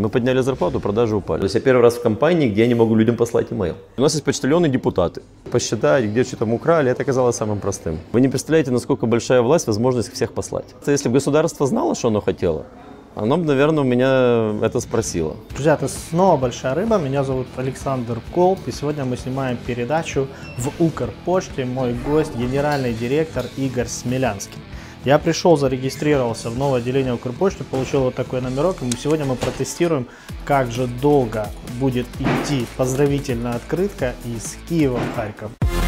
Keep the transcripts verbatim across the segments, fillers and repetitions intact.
Мы подняли зарплату, продажи упали. То есть я первый раз в компании, где я не могу людям послать имейл. У нас есть почтальоны и депутаты. Посчитать, где что-то там украли, это оказалось самым простым. Вы не представляете, насколько большая власть, возможность всех послать. Если бы государство знало, что оно хотело, оно бы, наверное, у меня это спросило. Друзья, это снова «Большая рыба». Меня зовут Александр Колб. И сегодня мы снимаем передачу в Укрпочте. Мой гость – генеральный директор Игорь Смелянский. Я пришел, зарегистрировался в новое отделение Укрпочты, получил вот такой номерок. И сегодня мы протестируем, как же долго будет идти поздравительная открытка из Киева в Харьков.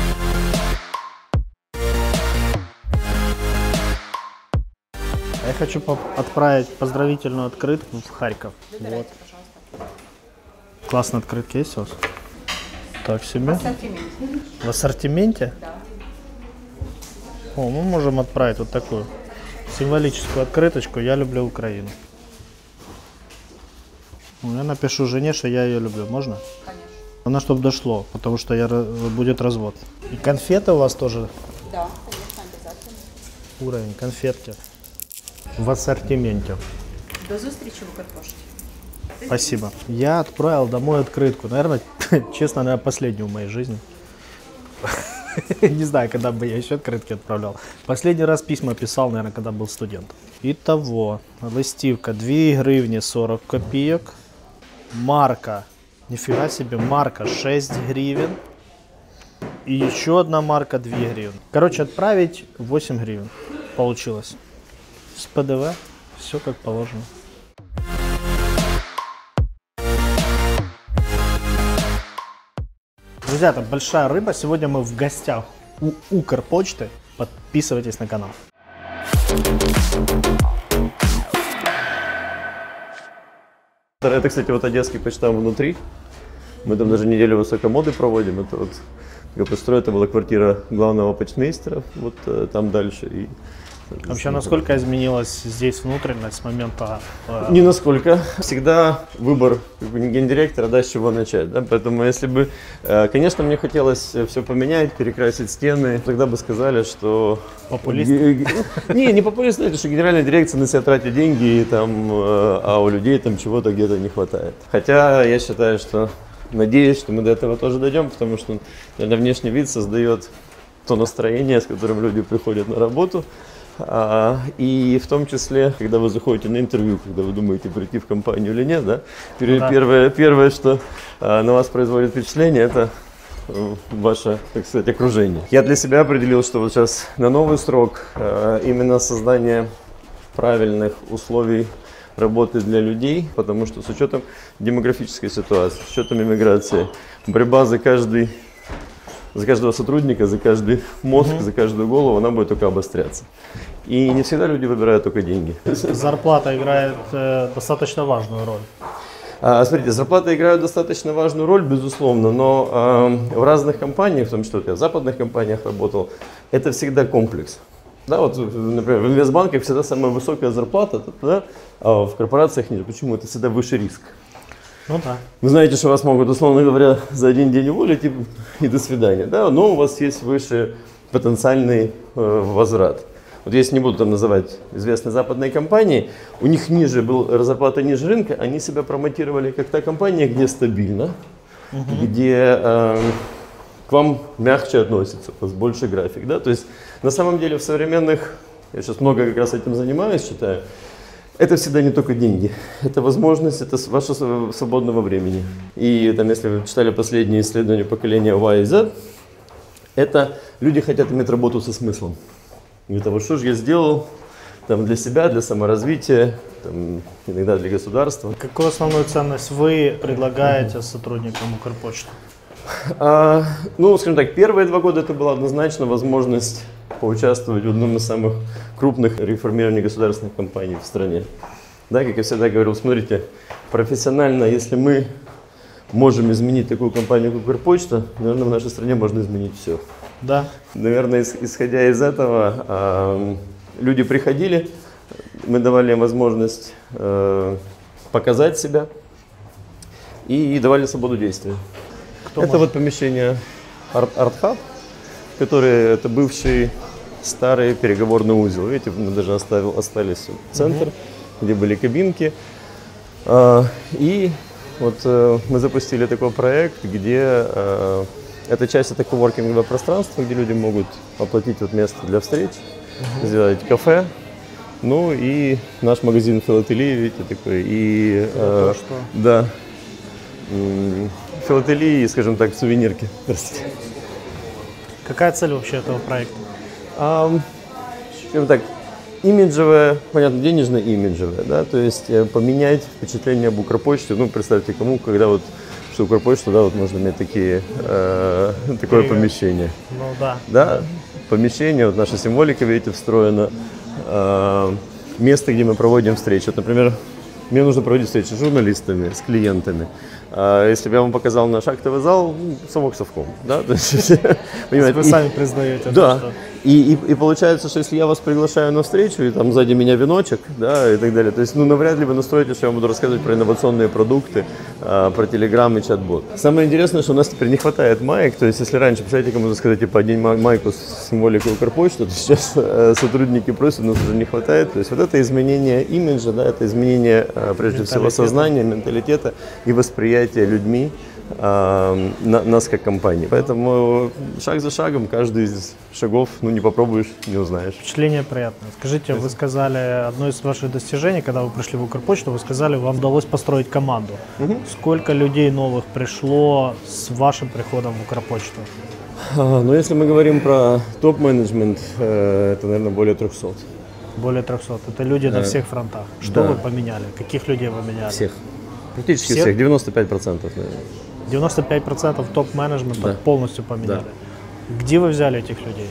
Я хочу отправить поздравительную открытку в Харьков. Вот. Классная открытка есть у вас? Так себе. В ассортименте. В ассортименте? Да. О, мы можем отправить вот такую символическую открыточку «Я люблю Украину». Я напишу жене, что я ее люблю. Можно? Конечно. Она чтобы дошло, потому что я, будет развод. И конфеты у вас тоже? Да, конечно, обязательно. Уровень конфетки в ассортименте. До встречи в Укрпоште. Спасибо. Я отправил домой открытку. Наверное, честно, наверное, последнюю в моей жизни. Не знаю, когда бы я еще открытки отправлял. Последний раз письма писал, наверное, когда был студентом. Итого, листівка две гривни сорок копеек. Марка, нифига себе, марка шесть гривен. И еще одна марка две гривны. Короче, отправить восемь гривен получилось. С ПДВ все как положено. Друзья, это «Большая рыба». Сегодня мы в гостях у Укрпочты. Подписывайтесь на канал. Это, кстати, вот одесский почтамт внутри. Мы там даже неделю высокой моды проводим. Это вот как построена, это была квартира главного почтмейстера. Вот э, там дальше. И, вообще, насколько изменилась здесь внутренность с момента... Э... Не насколько. Всегда выбор как бы, гендиректора, да, с чего начать. Да? Поэтому если бы, э, конечно, мне хотелось все поменять, перекрасить стены, тогда бы сказали, что... Популист? Не, не популист, это что генеральная дирекция на себя тратит деньги, и, там, э, а у людей там чего-то где-то не хватает. Хотя я считаю, что... Надеюсь, что мы до этого тоже дойдем, потому что, наверное, внешний вид создает то настроение, с которым люди приходят на работу. А, и в том числе, когда вы заходите на интервью, когда вы думаете, прийти в компанию или нет, да, пер, да. Первое, первое, что а, на вас производит впечатление, это ваше, так сказать, окружение. Я для себя определил, что вот сейчас на новый срок а, именно создание правильных условий работы для людей, потому что с учетом демографической ситуации, с учетом иммиграции, борьба за каждый, за каждого сотрудника, за каждый мозг, mm-hmm. за каждую голову, она будет только обостряться. И не всегда люди выбирают только деньги. Зарплата играет э, достаточно важную роль. А, смотрите, зарплаты играют достаточно важную роль, безусловно, но э, в разных компаниях, в том числе я в западных компаниях работал, это всегда комплекс. Да, вот, например, в инвестбанках всегда самая высокая зарплата, да, а в корпорациях нет. Почему? Это всегда выше риск. Ну да. Вы знаете, что вас могут, условно говоря, за один день уволить и, и до свидания, да, но у вас есть выше потенциальный э, возврат. Вот если не буду там называть известные западные компании, у них ниже был зарплата ниже рынка, они себя промотировали как та компания, где стабильно, угу. где э, к вам мягче относятся, у вас больше график, да, то есть на самом деле в современных, я сейчас много как раз этим занимаюсь, считаю, это всегда не только деньги, это возможность, это ваше свободного времени. И там, если вы читали последние исследования поколения Y и Z, это люди хотят иметь работу со смыслом. Говорят, а вот что же я сделал там, для себя, для саморазвития, там, иногда для государства. Какую основную ценность вы предлагаете сотрудникам Укрпочты? А, ну, скажем так, первые два года это была однозначно возможность поучаствовать в одном из самых крупных реформирований государственных компаний в стране. Да, как я всегда говорил, смотрите, профессионально, если мы можем изменить такую компанию, как Укрпочта, наверное, в нашей стране можно изменить все. Да. Наверное, исходя из этого, э, люди приходили, мы давали им возможность э, показать себя и давали свободу действия. Кто это может? Вот помещение ArtHub, который это бывший старый переговорный узел. Видите, мы даже оставил, остались центр, угу. где были кабинки. А, и вот э, мы запустили такой проект, где э, это часть это коворкинговое пространство, где люди могут оплатить вот место для встреч, uh-huh. сделать кафе. Ну и наш магазин филателии, видите, такой. И, э, то, что... Да. Филателии, скажем так, сувенирки. Какая цель вообще этого проекта? А, скажем так, имиджевая, понятно, денежно-имиджевая, да, то есть поменять впечатление об Укрпочте. Ну, представьте, кому, когда вот, что Укрпочта, да, вот можно иметь такие, э, такое Привет. помещение. Ну да. Да, помещение, вот наша символика, видите, встроена. Э, место, где мы проводим встречи. Вот, например, мне нужно проводить встречи с журналистами, с клиентами. А если бы я вам показал наш актовый зал, ну, совок совком, да? То есть, вы и, сами признаете. Да. Что... И, и, и получается, что если я вас приглашаю на встречу, и там сзади меня веночек, да, и так далее, то есть, ну, навряд ли вы настроите, что я вам буду рассказывать про инновационные продукты, а, про Telegram и чат-бот. Самое интересное, что у нас теперь не хватает маек, то есть, если раньше, представляете, кому-то сказать, типа, одень майку с символикой Укрпочты, то сейчас а, сотрудники просят, у нас уже не хватает. То есть, вот это изменение имиджа, да, это изменение, а, прежде всего, сознания, менталитета и восприятия людьми э, на, нас как компании. Поэтому шаг за шагом, каждый из шагов, ну не попробуешь, не узнаешь. Впечатление приятное. Скажите, вы сказали, одно из ваших достижений, когда вы пришли в Укрпочту, вы сказали, вам удалось построить команду. Угу. Сколько людей новых пришло с вашим приходом в Укрпочту? А, ну если мы говорим про топ-менеджмент, э, это, наверное, более трехсот. Более трехсот. Это люди на всех фронтах. Что да. вы поменяли? Каких людей вы меняли? Всех. Практически всех, всех девяносто пять процентов, наверное. девяносто пять процентов топ-менеджмента да. полностью поменяли. Да. Где вы взяли этих людей?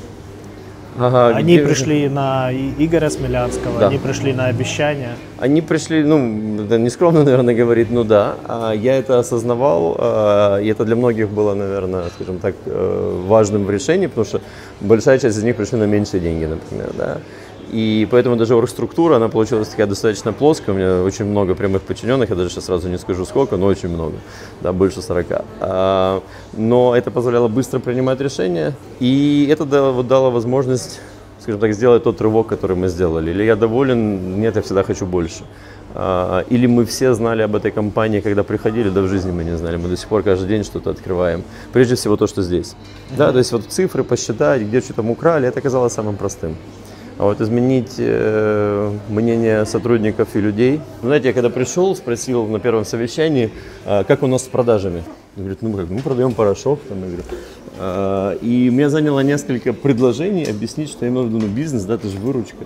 Ага, они где... пришли на Игоря Смелянского, да. они пришли на обещания. Они пришли, ну, да, нескромно, наверное, говорить, ну да, я это осознавал, и это для многих было, наверное, скажем так, важным в решении, потому что большая часть из них пришли на меньшие деньги, например, да. И поэтому даже оргструктура, она получилась такая достаточно плоская. У меня очень много прямых подчиненных, я даже сейчас сразу не скажу сколько, но очень много, да, больше сорока. А, но это позволяло быстро принимать решения, и это дало, вот, дало возможность, скажем так, сделать тот рывок, который мы сделали. Или я доволен, нет, я всегда хочу больше. А, или мы все знали об этой компании, когда приходили, да в жизни мы не знали, мы до сих пор каждый день что-то открываем. Прежде всего то, что здесь. Mm-hmm. Да, то есть вот цифры посчитать, где что там украли, это казалось самым простым. А вот изменить э, мнение сотрудников и людей. Знаете, я когда пришел, спросил на первом совещании, э, как у нас с продажами. Он говорит, ну как, мы продаем порошок. Там, я говорю. э, и меня заняло несколько предложений объяснить, что я имею в виду, ну бизнес, да, это же выручка.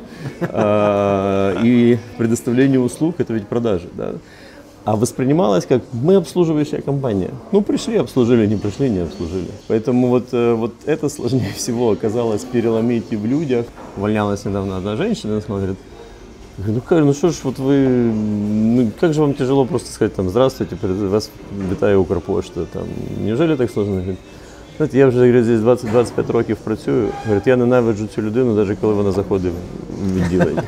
Э, и предоставление услуг, это ведь продажи, да. А воспринималось как мы обслуживающая компания. Ну, пришли, обслужили, не пришли, не обслужили. Поэтому вот, вот это сложнее всего оказалось переломить и в людях. Увольнялась недавно одна женщина, она смотрит, ну как, ну что ж, вот вы, ну, как же вам тяжело просто сказать там здравствуйте, вас вітає Укрпошта, там, неужели так сложно? Говорит, знаєте, я вже говорит, здесь двадцать-двадцать пять років працюю, говорит, я ненавиджу цю людину, навіть коли вона заходить в відділення.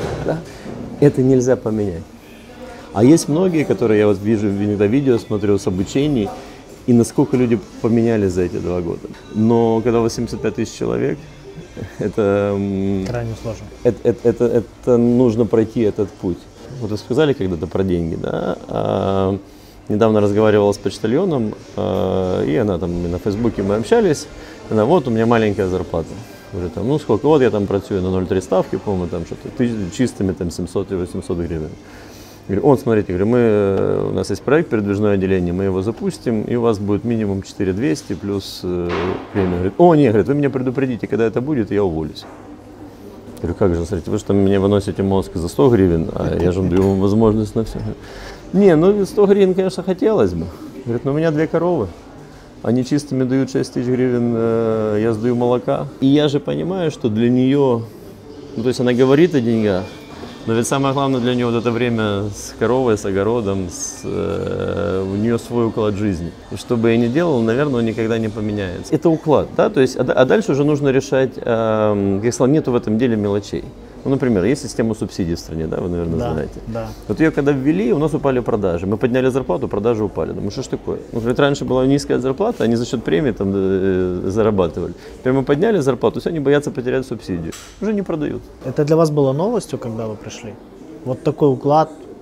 Это нельзя поменять. А есть многие, которые я вот вижу, иногда видео смотрю с обучений, и насколько люди поменялись за эти два года. Но когда восемьдесят пять тысяч человек, это, крайне сложно. Это, это, это, это нужно пройти этот путь. Вот вы сказали когда-то про деньги, да? А, недавно разговаривала с почтальоном, а, и она там на Фейсбуке мы общались, она, вот у меня маленькая зарплата. Говорю, там, ну сколько, вот я там працюю на ноль целых три ставки, по-моему, там что-то, чистыми там семьсот-восемьсот гривен. Говорю, он, смотрите, говорю, мы, у нас есть проект передвижное отделение, мы его запустим, и у вас будет минимум четыре тысячи двести плюс э, премия. Говорит, о, нет, говорит, вы меня предупредите, когда это будет, я уволюсь. Говорю, как же, смотрите, вы что мне выносите мозг за сто гривен, а я же даю вам возможность на все. Не, ну сто гривен, конечно, хотелось бы. Говорит, но у меня две коровы, они чистыми дают шесть тысяч гривен, э, я сдаю молока. И я же понимаю, что для нее, ну то есть она говорит о деньгах, но ведь самое главное для нее вот это время с коровой, с огородом, с, э, у нее свой уклад жизни. И что бы я ни делал, наверное, он никогда не поменяется. Это уклад, да, то есть, а, а дальше уже нужно решать, э, как я сказал, нету в этом деле мелочей. Ну, например, есть система субсидий в стране, да, вы, наверное, да, знаете. Да. Вот ее когда ввели, у нас упали продажи. Мы подняли зарплату, продажи упали. Думаю, что ж такое? Ну, говорит, раньше была низкая зарплата, они за счет премии там зарабатывали. Теперь мы подняли зарплату, все, они боятся потерять субсидию. Уже не продают. Это для вас было новостью, когда вы пришли? Вот такой уклад,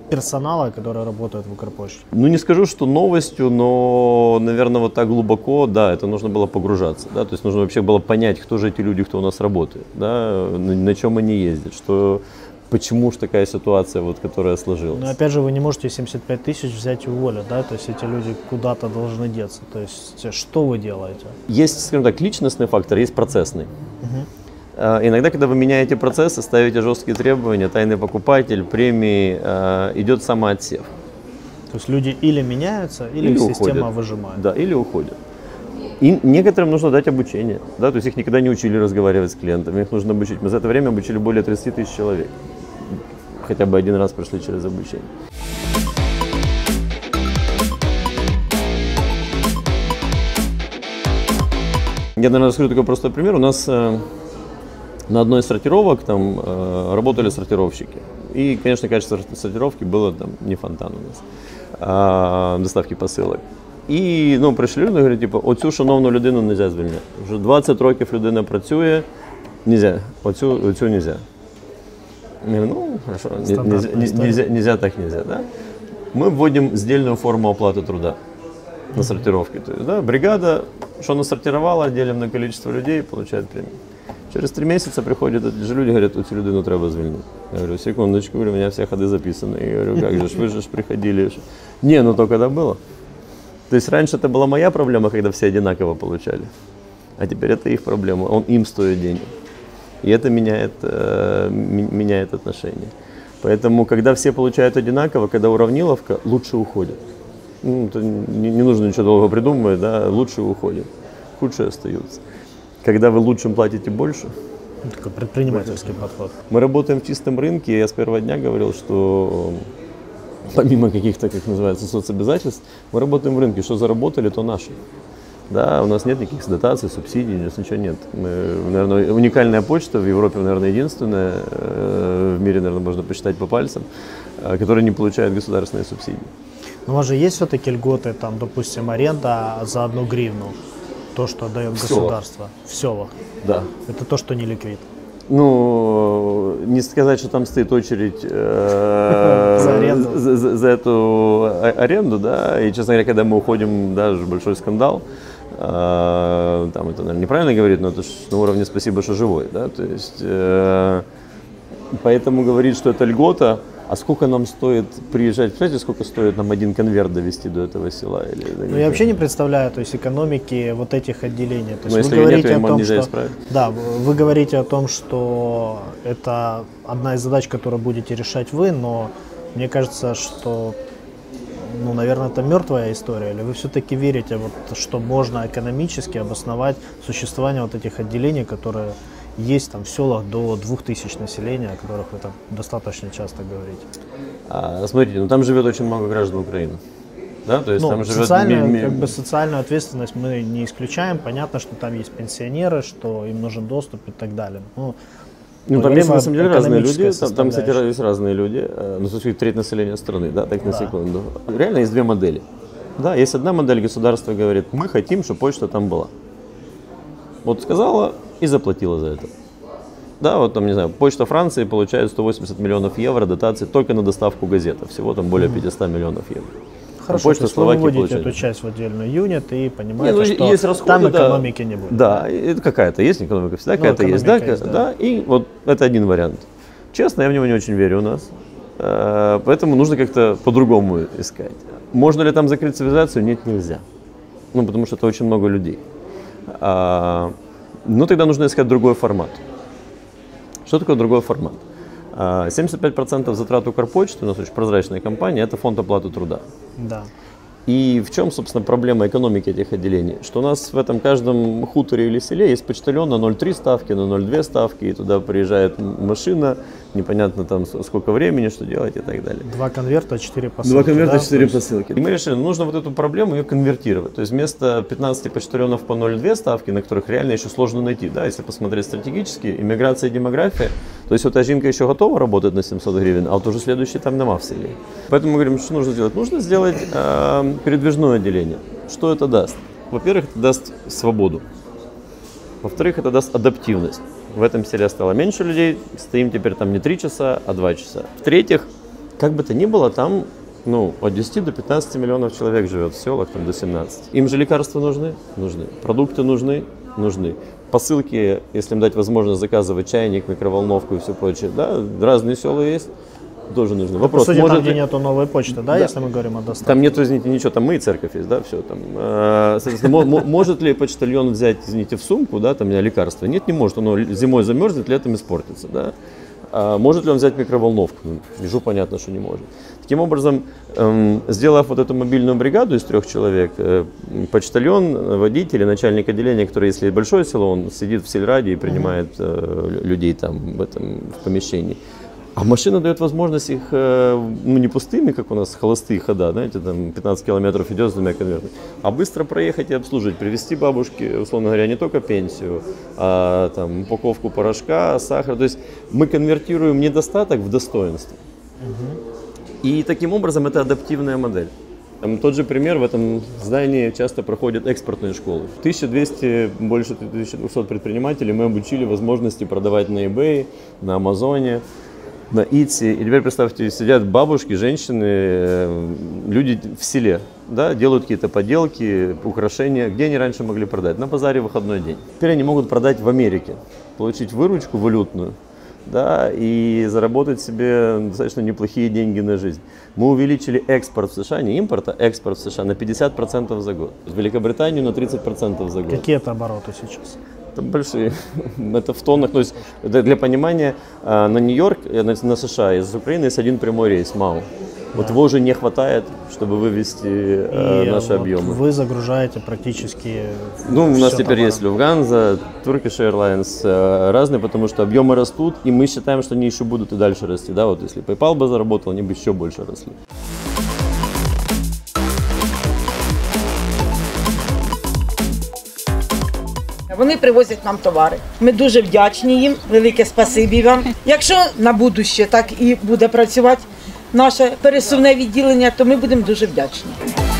персонала, который работает в Укрпочте? Ну, не скажу, что новостью, но, наверное, вот так глубоко, да, это нужно было погружаться, да, то есть нужно вообще было понять, кто же эти люди, кто у нас работает, да, на, на чем они ездят, что, почему же такая ситуация, вот, которая сложилась. Но опять же, вы не можете семьдесят пять тысяч взять и уволить, да, то есть эти люди куда-то должны деться, то есть что вы делаете? Есть, скажем так, личностный фактор, есть процессный. Угу. Иногда, когда вы меняете процессы, ставите жесткие требования, тайный покупатель, премии, идет самоотсев. То есть люди или меняются, или, или система уходят. Выжимает. Да, или уходят. И некоторым нужно дать обучение, да, то есть их никогда не учили разговаривать с клиентами, их нужно обучить. Мы за это время обучили более тридцати тысяч человек. Хотя бы один раз прошли через обучение. Я, наверное, расскажу такой простой пример. У нас на одной из сортировок там э, работали сортировщики. И, конечно, качество сортировки было там не фонтан у нас, а доставки посылок. І ну, прийшли люди, говорять, типу, оцю шановну людину не можна звільняти. Вже двадцять років людина працює, нельзя, оцю, оцю нельзя. Я говорю, ну, хорошо, нельзя, нельзя, нельзя, так нельзя. Да? Мы вводим сдельную форму оплаты труда на сортировке. То есть, да, бригада, что насортировала, делим на количество людей, получает премию. Через три месяца приходят эти же люди, говорят, оцю людину треба звільнити. Я говорю, секундочку, у меня все ходы записаны. Я говорю, как же, вы же приходили. Не, ну то когда было. То есть раньше это была моя проблема, когда все одинаково получали. А теперь это их проблема, он им стоит денег. И это меняет, э, меняет отношения. Поэтому, когда все получают одинаково, когда уравниловка, лучше уходят. Ну, это не, не нужно ничего долго придумывать, да, лучше уходят, худшие остаются. Когда вы лучшим платите больше. Такой предпринимательский подход. Мы работаем в чистом рынке, я с первого дня говорил, что помимо каких-то, как называется, соцобязательств, мы работаем в рынке, что заработали, то наше. Да, у нас нет никаких дотаций, субсидий, у нас ничего нет. Мы, наверное, уникальная почта в Европе, наверное, единственная, э, в мире, наверное, можно посчитать по пальцам, э, которая не получает государственные субсидии. Но у вас же есть все-таки льготы, там, допустим, аренда за одну гривну, то, что дает в государство в селах. Да. Это то, что не ликвид. Ну, не сказать, что там стоит очередь э, за, аренду. За, за, за эту аренду, да, и, честно говоря, когда мы уходим, даже большой скандал, э, там это, наверное, неправильно говорить, но это ж на уровне «спасибо, что живой», да, то есть, э, поэтому говорить, что это льгота, а сколько нам стоит приезжать, знаете, сколько стоит нам один конверт довести до этого села? Или, ну, я вообще не представляю, то есть, экономики вот этих отделений. То есть, но вы если говорите нет, о том, что, исправить. Да, вы говорите о том, что это одна из задач, которую будете решать вы, но мне кажется, что, ну, наверное, это мертвая история, или вы все-таки верите, вот, что можно экономически обосновать существование вот этих отделений, которые есть там в селах до двух тысяч населения, о которых вы там достаточно часто говорите? А, смотрите, ну там живет очень много граждан Украины. Да, то есть ну, там живет социальную, ми- ми- как бы социальную ответственность мы не исключаем. Понятно, что там есть пенсионеры, что им нужен доступ и так далее. Ну, ну там есть на самом деле разные люди, там, составляющая. там, кстати, есть разные люди, ну, слушай, треть населения страны, да, так на да. секунду. Реально есть две модели. Да, есть одна модель, государство говорит, мы хотим, чтобы почта там была. Вот сказала и заплатила за это. Да, вот там, не знаю, почта Франции получает сто восемьдесят миллионов евро дотации только на доставку газеты. Всего там более пятьсот миллионов евро. Хорошо, почта то есть Словакии вы выводите получает. эту часть в отдельный юнит и понимаете, не, ну, что есть расходы, там да, экономики не будет. Да, это какая-то есть экономика, всегда ну, какая-то есть, да, есть, да. да, и вот это один вариант. Честно, я в него не очень верю у нас, поэтому нужно как-то по-другому искать. Можно ли там закрыть цивилизацию? Нет, нельзя. Ну, потому что это очень много людей. Ну, тогда нужно искать другой формат. Что такое другой формат? семьдесят пять процентов затрат Укрпочты, у нас очень прозрачная компания, это фонд оплаты труда. Да. И в чем, собственно, проблема экономики этих отделений? Что у нас в этом каждом хуторе или селе есть почтальон на ноль целых три ставки, на ноль целых две ставки, и туда приезжает машина, непонятно там сколько времени, что делать и так далее. Два конверта, четыре посылки. Два конверта, да? четыре посылки. И мы решили, нужно вот эту проблему ее конвертировать. То есть вместо пятнадцати почтальонов по ноль целых две ставки, на которых реально еще сложно найти, да, если посмотреть стратегически, иммиграция и демография, то есть вот та жінка еще готова работать на семьсот гривен, а вот уже следующий там нема в селе. Поэтому мы говорим, что нужно сделать? Нужно сделать э, передвижное отделение. Что это даст? Во-первых, это даст свободу. Во-вторых, это даст адаптивность. В этом селе стало меньше людей, стоим теперь там не три часа, а два часа. В-третьих, как бы то ни было, там ну, от десяти до пятнадцати миллионов человек живет в селах, там до семнадцати. Им же лекарства нужны? Нужны. Продукты нужны? Нужны. Посылки, если им дать возможность заказывать чайник, микроволновку и все прочее, да, разные села есть, тоже нужны. Вопрос, по сути, может там, где ли... нету новой почты, да, Да. если мы говорим о доставке? Там нету, извините, ничего, там мы и церковь есть, да, все там. Э, Соответственно, мо- мо- может ли почтальон взять, извините, в сумку, да, там у меня лекарство? Нет, не может, оно зимой замерзнет, летом испортится, да. А может ли он взять микроволновку? Ну, вижу, понятно, что не может. Таким образом, эм, сделав вот эту мобильную бригаду из трех человек, э, почтальон, водитель и начальник отделения, который, если большое село, он сидит в сельраде и принимает э, людей там в этом в помещении. А машина дает возможность их, э, ну не пустыми, как у нас холостые хода, знаете, там пятнадцать километров идет с двумя конвертами, а быстро проехать и обслужить, привезти бабушке, условно говоря, не только пенсию, а там упаковку порошка, сахар. То есть мы конвертируем недостаток в достоинство. И таким образом это адаптивная модель. Там тот же пример, в этом здании часто проходят экспортные школы. тысяча двести, больше тысячи двухсот предпринимателей мы обучили возможности продавать на eBay, на Амазоне, на Итси. И теперь представьте, сидят бабушки, женщины, люди в селе, да, делают какие-то поделки, украшения. Где они раньше могли продать? На базаре в выходной день. Теперь они могут продать в Америке, получить выручку валютную, да, и заработать себе достаточно неплохие деньги на жизнь. Мы увеличили экспорт в США, не импорт, а экспорт в США на пятьдесят процентов за год. В Великобританию на тридцать процентов за год. Какие это обороты сейчас? Это большие, это в тоннах. То есть для понимания, на Нью-Йорк, на США из Украины есть один прямой рейс, МАУ. Вот его уже не хватает, чтобы вывести э, И наши вот объемы. вы загружаете практически. Ну, у нас всё теперь товаром. есть Lufthansa, Turkish Airlines, э, разные, потому что объемы растут, и мы считаем, что они еще будут и дальше расти. Да, вот если PayPal бы заработал, они бы еще больше росли. Вони привозять нам товари. Ми дуже вдячні їм, велике спасибі вам. Якщо на будуще так і буде працювати наше пересувне відділення, то ми будемо дуже вдячні.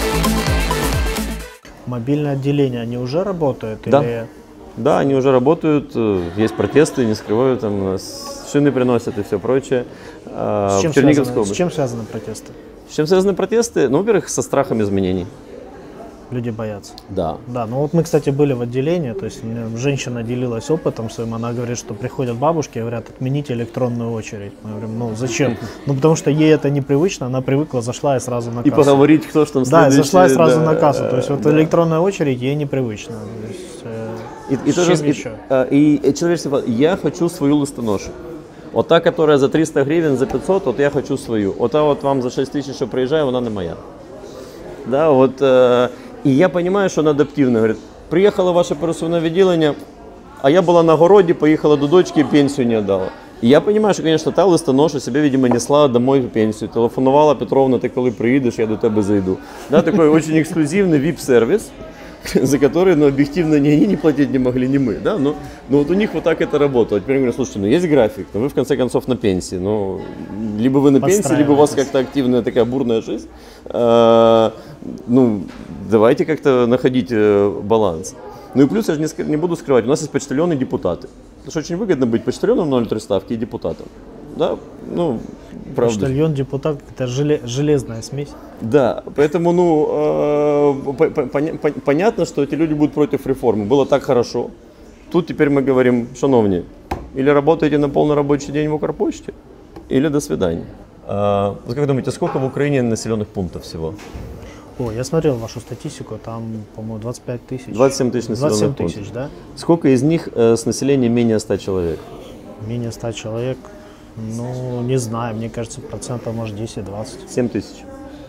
Мобильное отделение, они уже работают? Да. Или... Да, они уже работают, э, есть протесты, не скрываю, там у нас шины приносят и все прочее. А, С чем, в Черниговской связаны, с области. чем связаны протесты? С чем связаны протесты? Ну, во-первых, со страхом изменений. Люди боятся. Да. Да, ну вот мы, кстати, были в отделении, то есть мне женщина делилась опытом своим, она говорит, что приходят бабушки и говорят, отмените электронную очередь. Мы говорим, ну зачем? Ну потому что ей это непривычно, она привыкла, зашла и сразу на И кассу. поговорить, кто что там Да, следующий. зашла и сразу да, на кассу, то есть вот да. электронная очередь ей непривычно. То есть, э, И, и, с тоже, чем и, еще? а, и, и человечество, я хочу свою листоношу. Вот та, которая за триста гривен, за пятьсот, вот я хочу свою. Вот та вот вам за шесть тысяч, что приезжаю, она не моя. Да, вот, э, и я понимаю, что она адаптивна. Говорит, приехало ваше пересувне відділення, а я была на городе, поехала до дочки, пенсию не отдала. И я понимаю, что, конечно, та листоноша себе, видимо, несла домой пенсию. Телефонувала: Петровна, ты коли приедешь, я до тебе зайду. Да, такой очень эксклюзивный вип-сервис, за который, ну, объективно ни они не платить не могли, ни мы, да, но, но вот у них вот так это работало. Теперь я говорю, слушайте, ну есть график, но вы в конце концов на пенсии, ну, либо вы на пенсии, либо у вас как-то активная такая бурная жизнь, а, ну, давайте как-то находить баланс. Ну и плюс, я же не, не буду скрывать, у нас есть почтальоны и депутаты. Потому что очень выгодно быть почтальоном ноль три ставки и депутатом, да, ну, правда. Почтальон, депутат, это желе, железная смесь. Да, поэтому, ну, э, по, по, поня- по, понятно, что эти люди будут против реформы. Было так хорошо. Тут теперь мы говорим, шановні, или работаете на полный рабочий день в Укрпочте, или до свидания. А, вот как вы думаете, сколько в Украине населенных пунктов всего? О, я смотрел вашу статистику, там, по-моему, двадцать пять тысяч. двадцать семь тысяч населенных двадцать семь пунктов. тысяч, да? Сколько из них э, с населением менее ста человек? Менее ста человек. Ну, не знаю, мне кажется, процентов, может, десять-двадцать. семь тысяч.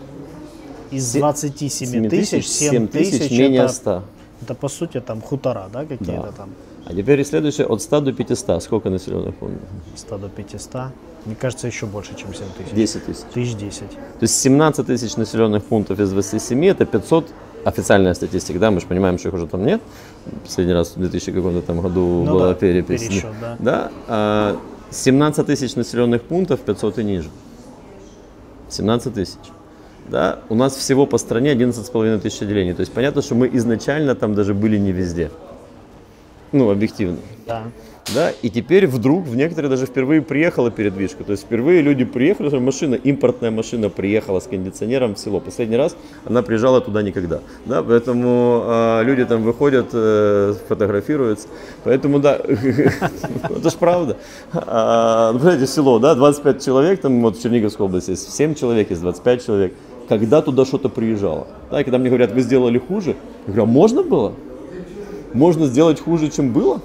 Из Се- двадцати семи тысяч, семь тысяч менее это, ста. это, по сути, там, хутора, да, какие-то Да. там, А теперь следующее, от ста до пятисот. Сколько населенных пунктов? сто до пятисот. Мне кажется, еще больше, чем семь тысяч. десять тысяч. Тысяч десять. То есть семнадцать тысяч населенных пунктов из двадцати семи, это пятьсот, официальная статистика, да, мы же понимаем, что их уже там нет. Последний раз в две тысячи каком-то там году Ну была да, перепись. пересчет, да. Да, а семнадцать тысяч населенных пунктов, пятьсот и ниже. семнадцать тысяч. Да, у нас всего по стране одиннадцать с половиной тысяч отделений. То есть понятно, что мы изначально там даже были не везде. Ну, объективно. Да. Да, и теперь вдруг в некоторые даже впервые приехала передвижка. То есть впервые люди приехали, что машина, импортная машина приехала с кондиционером в село. Последний раз она приезжала туда никогда. Да, поэтому э, люди там выходят, э, фотографируются. Поэтому да, это ж правда. Ну, представляете, село, да, двадцать пять человек, там вот в Черниговской области есть семь человек, есть двадцать пять человек. Когда туда что-то приезжало. Да, и когда мне говорят, вы сделали хуже, я говорю, а можно было? Можно сделать хуже, чем было?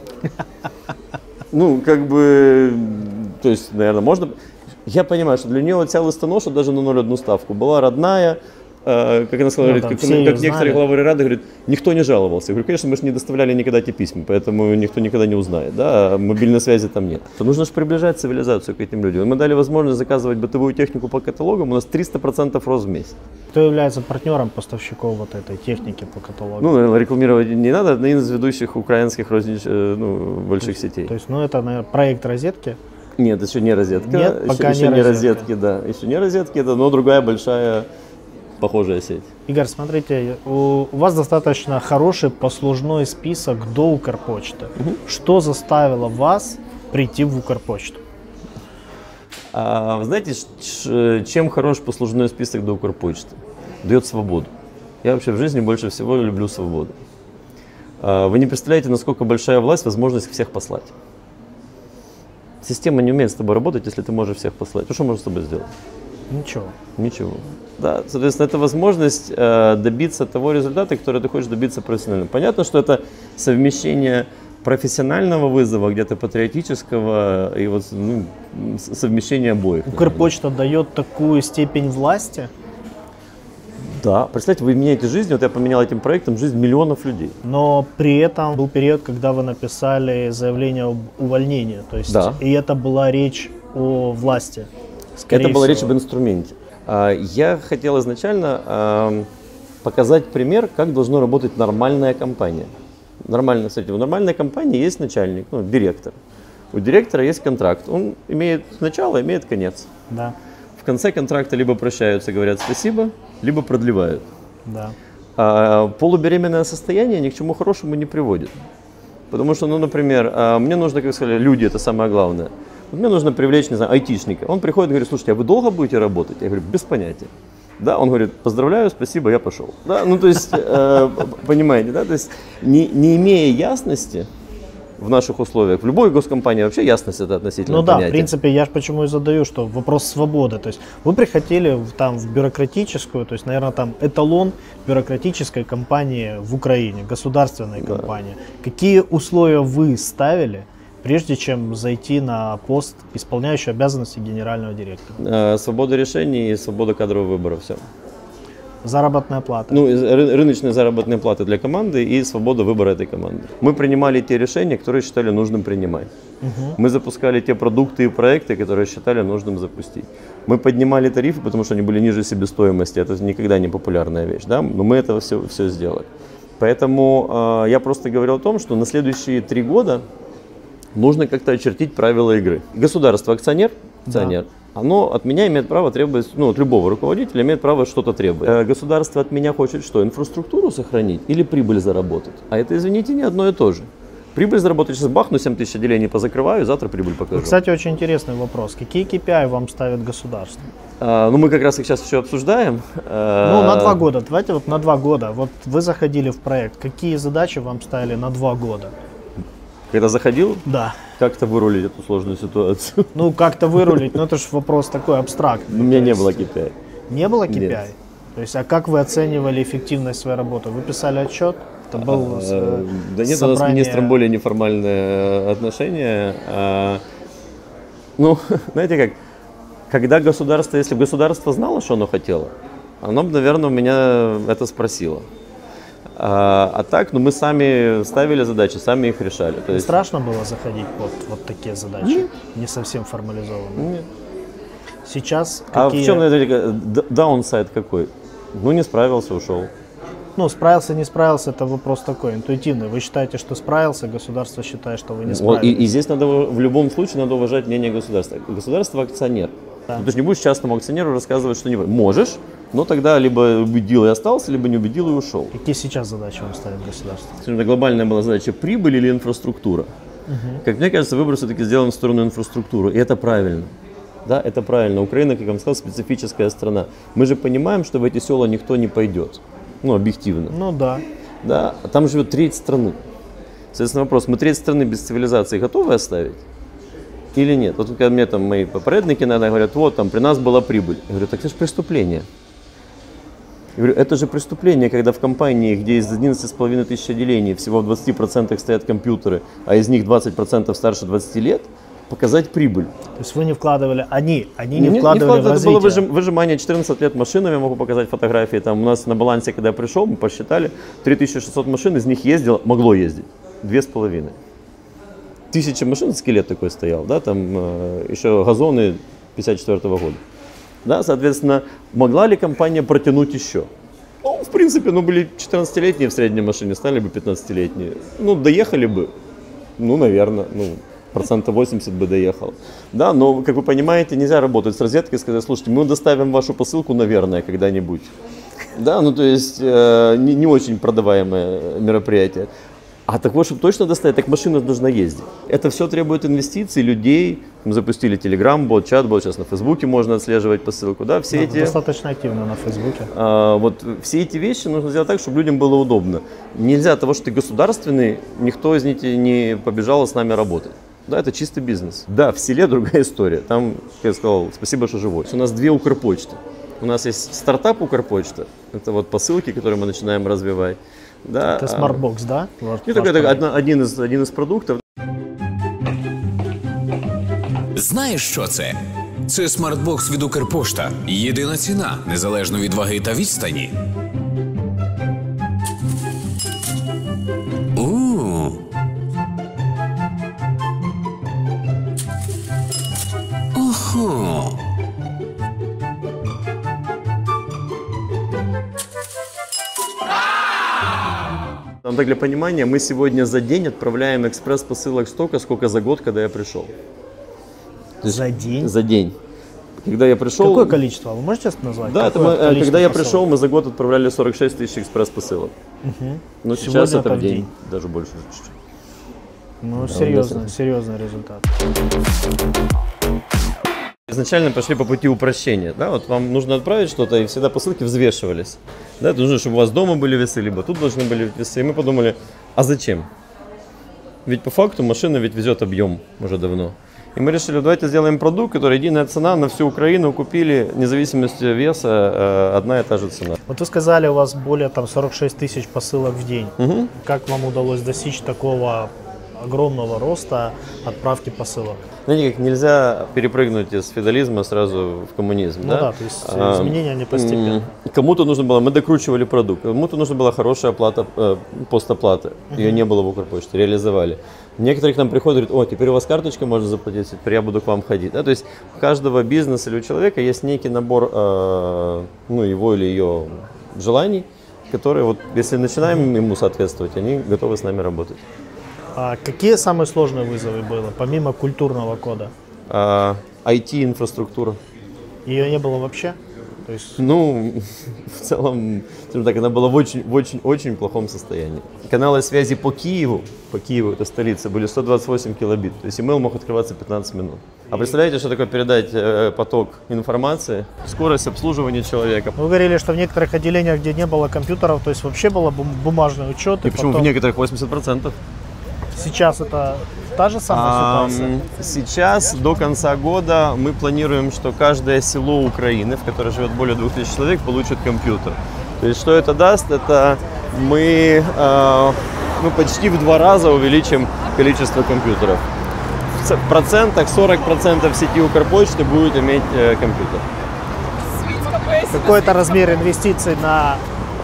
Ну, как бы, то есть, наверное, можно. Я понимаю, что для нее вот вся листоноша даже на ноль одну ставку была родная. Э, как она сказала, Ну, говорит, там как, все как её некоторые знали. главы Рады говорят, никто не жаловался. Я говорю, конечно, мы же не доставляли никогда эти письма, поэтому никто никогда не узнает, да, а мобильной связи там нет. То нужно же приближать цивилизацию к этим людям. Мы дали возможность заказывать бытовую технику по каталогам, у нас триста процентов рост в месяц. Кто является партнером поставщиков вот этой техники по каталогу? Ну, наверное, рекламировать не надо, один из ведущих украинских рознич, э, ну, больших сетей. То есть, ну это, наверное, проект «Розетки». Нет, еще не розетка. Нет, еще, пока еще не не розетка. розетки, да. Еще не розетки, да, но другая большая похожая сеть. Игорь, смотрите, у вас достаточно хороший послужной список до Укрпочты. Что заставило вас прийти в Укрпочту? А, вы знаете, ш- ш- чем хорош послужной список до Укрпочты? Дает свободу. Я вообще в жизни больше всего люблю свободу. А, вы не представляете, насколько большая власть, возможность всех послать. Система не умеет с тобой работать, если ты можешь всех послать. Ну что можно с тобой сделать? Ничего. Ничего. Да, соответственно, это возможность э, добиться того результата, который ты хочешь добиться профессионально. Понятно, что это совмещение профессионального вызова, где-то патриотического и вот ну, с- совмещение обоих. наверное. Укрпочта дает такую степень власти, Да, представьте, вы меняете жизнь, вот я поменял этим проектом жизнь миллионов людей. но при этом был период, когда вы написали заявление об увольнении. То есть, Да. и это была речь о власти. скорее Это была речь всего. об инструменте. А, Я хотел изначально ам, показать пример, как должна работать нормальная компания. Нормально, кстати, у нормальной компании есть начальник, ну, директор. У директора есть контракт. Он имеет начало, имеет конец. Да, В конце контракта либо прощаются, говорят спасибо, либо продлевают. да. А полубеременное состояние ни к чему хорошему не приводит. Потому что, ну, например, а, мне нужно, как сказали, люди, это самое главное. Вот мне нужно привлечь, не знаю, айтишника. Он приходит и говорит, слушайте, а вы долго будете работать? Я говорю, без понятия. Да, он говорит, поздравляю, спасибо, я пошел. Да, ну, то есть, э, понимаете, да, то есть, не, не имея ясности в наших условиях, в любой госкомпании вообще ясность это относительно Ну да, понятие. в принципе, я же почему и задаю, что вопрос свободы. То есть вы приходили в, там, в бюрократическую, то есть, наверное, там эталон бюрократической компании в Украине, государственной Да. компании. Какие условия вы ставили, прежде чем зайти на пост, исполняющий обязанности генерального директора? Э, Свобода решений и свобода кадрового выбора, все. Заработная плата. Ну, и ры- рыночные заработные платы для команды и свобода выбора этой команды. Мы принимали те решения, которые считали нужным принимать. Мы запускали те продукты и проекты, которые считали нужным запустить. Мы поднимали тарифы, потому что они были ниже себестоимости. Это никогда не популярная вещь, да? Но мы это все, все сделали. Поэтому э, я просто говорил о том, что на следующие три года нужно как-то очертить правила игры. Государство акционер, акционер. Оно от меня имеет право требовать, ну, от любого руководителя имеет право что-то требовать. Э, Государство от меня хочет что? Инфраструктуру сохранить или прибыль заработать? А это, извините, не одно и то же. Прибыль заработать, сейчас бахну, семь тысяч отделений позакрываю, завтра прибыль покажу. Кстати, очень интересный вопрос. Какие кей пи ай вам ставит государство? А, ну, мы как раз их сейчас еще обсуждаем. Ну, на два года. Давайте вот на два года. Вот вы заходили в проект. Какие задачи вам ставили на два года? Когда заходил, Да. как-то вырулить эту сложную ситуацию. Ну, как-то вырулить, ну это же вопрос такой абстрактный. У меня То не есть было кей пи ай. Не было кей пи ай? Нет. То есть, а как вы оценивали эффективность своей работы? Вы писали отчет? Это был А, э, Да нет, у нас с собрание- министром более неформальные отношения. А, Ну, знаете как, когда государство, если бы государство знало, что оно хотело, оно бы, наверное, у меня это спросило. А, а так, ну, мы сами ставили задачи, сами их решали. То Не есть, страшно было заходить под вот такие задачи? Не совсем формализованные. нет. Сейчас А какие... в чем, знаете, д- даунсайд какой? Ну, не справился, ушел. Ну, справился, не справился, это вопрос такой, интуитивный. Вы считаете, что справился, государство считает, что вы не Вот, справились. и, и здесь надо в любом случае надо уважать мнение государства. Государство акционер. Да. Ну, ты же не будешь частному акционеру рассказывать, что не можешь, Но тогда либо убедил и остался, либо не убедил и ушел. Какие сейчас задачи вам ставит государство? Скажем так, глобальная была задача: прибыль или инфраструктура. Угу. Как мне кажется, выбор все-таки сделан в сторону инфраструктуры, и это правильно. Да, это правильно. Украина, как я вам сказал, специфическая страна. Мы же понимаем, что в эти села никто не пойдет. Ну, объективно. Ну да. Да, а там живет треть страны. Соответственно, вопрос: мы треть страны без цивилизации готовы оставить или нет? Вот когда мне там мои попередники иногда говорят: вот там при нас была прибыль. Я говорю: так это же преступление. Я говорю: это же преступление, когда в компании, где из одиннадцати с половиной тысяч отделений всего в двадцати процентах стоят компьютеры, а из них двадцать процентов старше двадцати лет, показать прибыль. То есть вы не вкладывали, они, они не, не вкладывали не в развитие. Это было выжим, выжимание четырнадцать лет машинами, я могу показать фотографии. Там у нас на балансе, когда я пришел, мы посчитали, три тысячи шестьсот машин, из них ездило, могло ездить, две с половиной. Тысяча машин, скелет такой стоял, да, там э, еще газоны пятьдесят четвёртого года. Да, соответственно, могла ли компания протянуть еще? Ну, в принципе, ну, были четырнадцатилетние в средней машине, стали бы пятнадцатилетние. Ну, доехали бы, ну, наверное, ну, процентов восемьдесят бы доехал. Да, но, как вы понимаете, нельзя работать с розеткой и сказать: слушайте, мы доставим вашу посылку, наверное, когда-нибудь. Да, ну, то есть, э, не, не очень продаваемое мероприятие. А так вот, чтобы точно доставить, так машина должна ездить. Это все требует инвестиций, людей. Мы запустили Telegram-бот, чат-бот, сейчас на Фейсбуке можно отслеживать посылку. Да, все да, эти, достаточно активно на Фейсбуке. А, вот все эти вещи нужно сделать так, чтобы людям было удобно. Нельзя того, что ты государственный, никто, извините, не побежал с нами работать. Да, это чистый бизнес. Да, в селе другая история. Там, как я сказал, спасибо, что живой. У нас две Укрпочты. У нас есть стартап Укрпочта. Это вот посылки, которые мы начинаем развивать. Да, это Smartbox, да? Вот, ну, так, это одна, один, із, один із продуктів. Знаєш, що це? Це Smartbox від Укрпошта. Єдина ціна, незалежно від ваги та відстані. У. Ого. Так, для понимания, мы сегодня за день отправляем экспресс-посылок столько, сколько за год, когда я пришел. За день? За день. Когда я пришел... Какое количество? Вы можете назвать? Да, это мы, когда я пришел, мы за год отправляли сорок шесть тысяч экспресс-посылок. Угу. Но сейчас это в день, день, даже больше. Ну, да, серьезный, серьезный результат. Изначально пошли по пути упрощения. Да? Вот вам нужно отправить что-то, и всегда посылки взвешивались. Да? Это нужно, чтобы у вас дома были весы, либо тут должны были весы. И мы подумали: а зачем? Ведь по факту машина ведь везет объем уже давно. И мы решили: давайте сделаем продукт, который единая цена на всю Украину, купили, вне зависимости веса, одна и та же цена. Вот вы сказали, у вас более там сорок шесть тысяч посылок в день. Угу. Как вам удалось достичь такого огромного роста отправки посылок? Знаете, как нельзя перепрыгнуть из феодализма сразу в коммунизм. Ну да, да, то есть изменения не постепенно. Кому-то нужно было, мы докручивали продукт, кому-то нужна была хорошая оплата, э, постоплата. Ее не было в Укрпочте, реализовали. Некоторые к нам приходят и говорят: о, теперь у вас карточка можно заплатить, теперь я буду к вам ходить. Да, то есть у каждого бизнеса или у человека есть некий набор, э, ну, его или ее желаний, которые, вот, если начинаем ему соответствовать, они готовы с нами работать. А какие самые сложные вызовы было, помимо культурного кода? А, ай ти-инфраструктура. Ее не было вообще? То есть... Ну, в целом, так, она была в очень, в очень, очень плохом состоянии. Каналы связи по Киеву, по Киеву, это столица, были сто двадцать восемь килобит. То есть email мог открываться пятнадцать минут. А представляете, что такое передать э, поток информации, скорость обслуживания человека? Вы говорили, что в некоторых отделениях, где не было компьютеров, то есть вообще было бумажный учет. И, и почему потом... в некоторых восемьдесят процентов? Сейчас это та же самая а, ситуация? Сейчас, до конца года, мы планируем, что каждое село Украины, в котором живет более двух тысяч человек, получит компьютер. То есть, что это даст? Это мы, э, мы почти в два раза увеличим количество компьютеров. В процентах сорок процентов сети Укрпочты будет иметь э, компьютер. Какой-то размер инвестиций на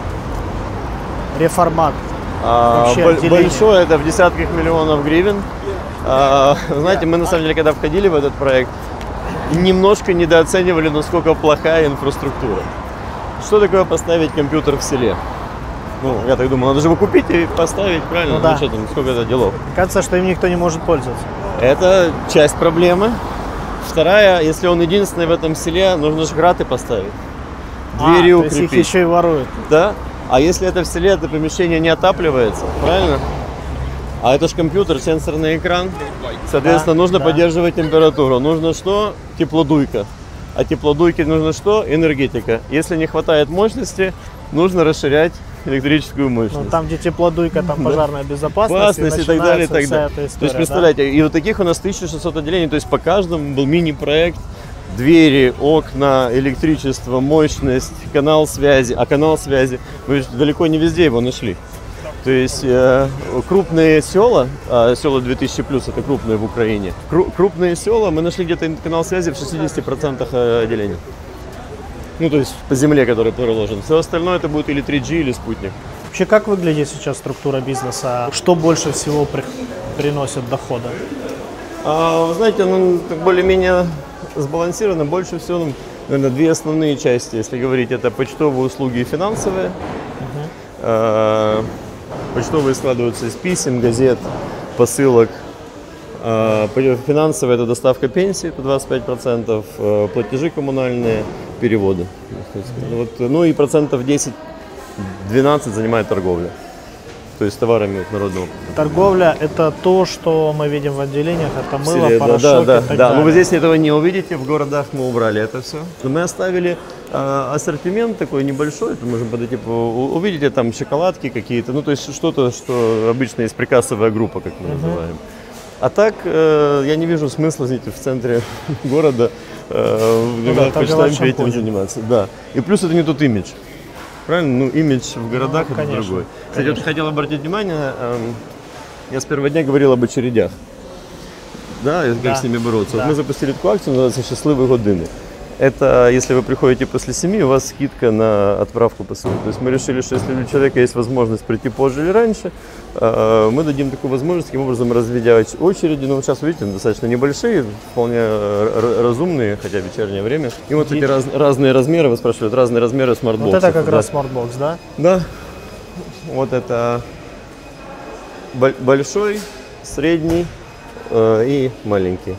реформат? А, большое, это в десятках миллионов гривен. А, знаете, мы на самом деле, когда входили в этот проект, немножко недооценивали, насколько плохая инфраструктура. Что такое поставить компьютер в селе? Ну, я так думаю, надо же его купить и поставить, правильно? Ну, да. Ну, что там, сколько это делов? Кажется, что им никто не может пользоваться. Это часть проблемы. Вторая, если он единственный в этом селе, нужно же граты поставить. двери а, то есть их укрепить. еще и воруют. Да? А если это в селе, это помещение не отапливается, правильно? А это же компьютер, сенсорный экран. Соответственно, Да, нужно да. поддерживать температуру. Нужно что? Теплодуйка. А теплодуйке нужно что? Энергетика. Если не хватает мощности, нужно расширять электрическую мощность. Ну, там, где теплодуйка, там пожарная безопасность, Опасность и так далее, и начинается так вся далее. эта То есть, история, представляете, и вот таких у нас тысяча шестьсот отделений, то есть по каждому был мини-проект. Двери, окна, электричество, мощность, канал связи. А канал связи, мы же далеко не везде его нашли. То есть э, крупные села, а села две тысячи плюс, это крупные в Украине. Кру- крупные села мы нашли где-то канал связи в шестидесяти процентах отделений. Ну, то есть по земле, который проложен. Все остальное это будет или три джи, или спутник. Вообще, как выглядит сейчас структура бизнеса? Что больше всего при- приносит дохода? А, вы знаете, ну, так более-менее сбалансировано. Больше всего, ну, наверное, две основные части, если говорить, это почтовые услуги и финансовые. А, почтовые складываются из писем, газет, посылок. А, финансовые – это доставка пенсии по двадцать пять процентов, а, платежи коммунальные, переводы. Вот, ну и процентов десять-двенадцать занимает торговля. То есть товарами народного. Торговля – это то, что мы видим в отделениях, это мыло, Селе, порошок да, да, и так да. далее. Но вы здесь этого не увидите, в городах мы убрали это все. Мы оставили э, ассортимент такой небольшой, мы можем подойти, по, у- увидите там шоколадки какие-то, ну то есть что-то, что обычно есть прикассовая группа, как мы называем. А так э, я не вижу смысла, знаете, в центре города э, Ну да, торговать почитаем этим шампунем. заниматься. Да. И плюс это не тот имидж. Правильно? Ну, имидж в городах Ну, это конечно, другой. Кстати, вот хотел обратить внимание, эм, я с первого дня говорил об очередях. Да, и как Да. с ними бороться. Да. Вот мы запустили такую акцию, называется «Счастливые годины». Это если вы приходите после семи, у вас скидка на отправку посылки. То есть мы решили, что если у человека есть возможность прийти позже или раньше, э, мы дадим такую возможность, таким образом разведя очереди. Ну, вот сейчас, видите, достаточно небольшие, вполне р- разумные, хотя вечернее время. И вот эти раз- разные размеры, вы спрашиваете, разные размеры смарт-боксов. Вот это как да. раз смартбокс, да? Да. Вот это бо- большой, средний э, и маленький.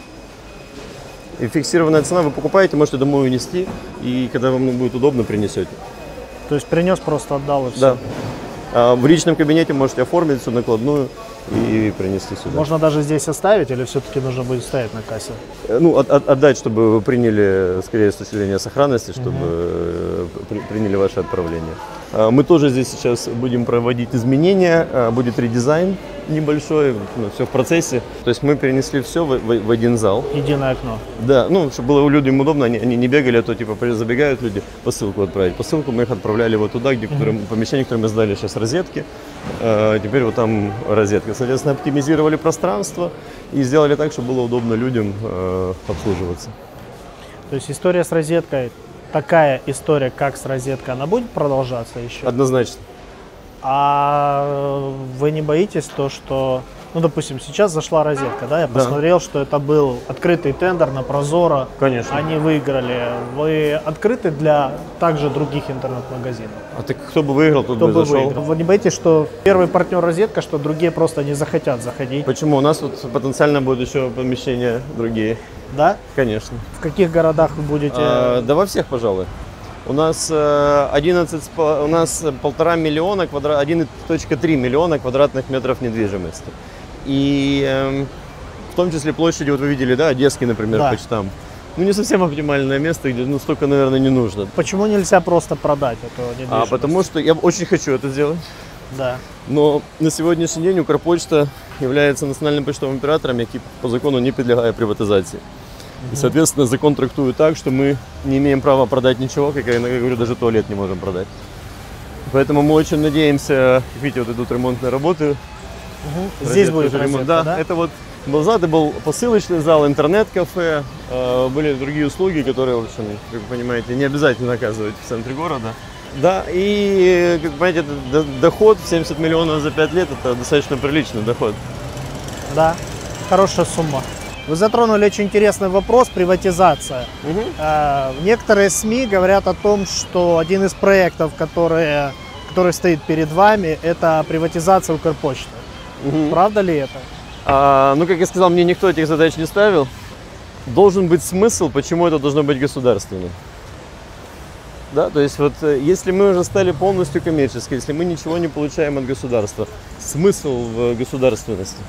И фиксированная цена, вы покупаете, можете домой унести, и когда вам будет удобно, принесете. То есть принес, просто отдал и все. Да. А в личном кабинете можете оформить всю накладную и принести сюда. Можно даже здесь оставить или все-таки нужно будет стоять на кассе? Э, Ну, от- от- отдать, чтобы вы приняли, скорее, с точки зрения сохранности, чтобы э, при- приняли ваше отправление. А Мы тоже здесь сейчас будем проводить изменения, а, будет редизайн небольшой, все в процессе. То есть мы перенесли все в, в- в один зал. Единое окно. Да, ну, чтобы было людям удобно, они, они не бегали, а то типа при- забегают люди, посылку отправить. Посылку мы их отправляли вот туда, где которые, помещение, которое мы сдали сейчас розетки. А, теперь вот там розетка. Соответственно, оптимизировали пространство и сделали так, чтобы было удобно людям э, обслуживаться. То есть история с розеткой, такая история, как с розеткой, она будет продолжаться еще? Однозначно. А вы не боитесь то, что, ну, допустим, сейчас зашла розетка, да, я Да. посмотрел, что это был открытый тендер на Прозоро, Конечно. они выиграли. Вы открыты для также других интернет-магазинов? А так кто бы выиграл, тот Кто бы бы зашел. выиграл? Вы не боитесь, что первый партнер розетка, что другие просто не захотят заходить, Почему? У нас тут потенциально будут еще помещения другие. да? Конечно. В каких городах вы будете? А, да во всех, пожалуй. У нас э, одиннадцать, с по- у нас полтора миллиона квадра, один целых три миллиона квадратных метров недвижимости. И эм, в том числе площади, вот вы видели, да, Одесский, например, Да. почтам. Ну не совсем оптимальное место, где ну столько, наверное, не нужно. Почему нельзя просто продать эту недвижимость? А потому что я очень хочу это сделать. Да. Но на сегодняшний день Укрпочта является национальным почтовым оператором, який по закону не підлягає приватизації. И, соответственно, закон трактует так, что мы не имеем права продать ничего, как я иногда говорю, даже туалет не можем продать. Поэтому мы очень надеемся, видите, вот идут ремонтные работы. Здесь Розетка будет уже ремонт. розетка, Да, да? это вот был зад, был посылочный зал, интернет-кафе, э, были другие услуги, которые, в общем, как вы понимаете, не обязательно оказывать в центре города. Да, и, как понимаете, д- доход в семьдесят миллионов за пять лет – это достаточно приличный доход. Да, хорошая сумма. Вы затронули очень интересный вопрос – приватизация. Э, Некоторые СМИ говорят о том, что один из проектов, которые, который стоит перед вами, это приватизация Укрпочты. Правда ли это? А, ну, как я сказал, мне никто этих задач не ставил. Должен быть смысл, почему это должно быть государственным. Да, то есть вот если мы уже стали полностью коммерческой, если мы ничего не получаем от государства, смысл в государственности?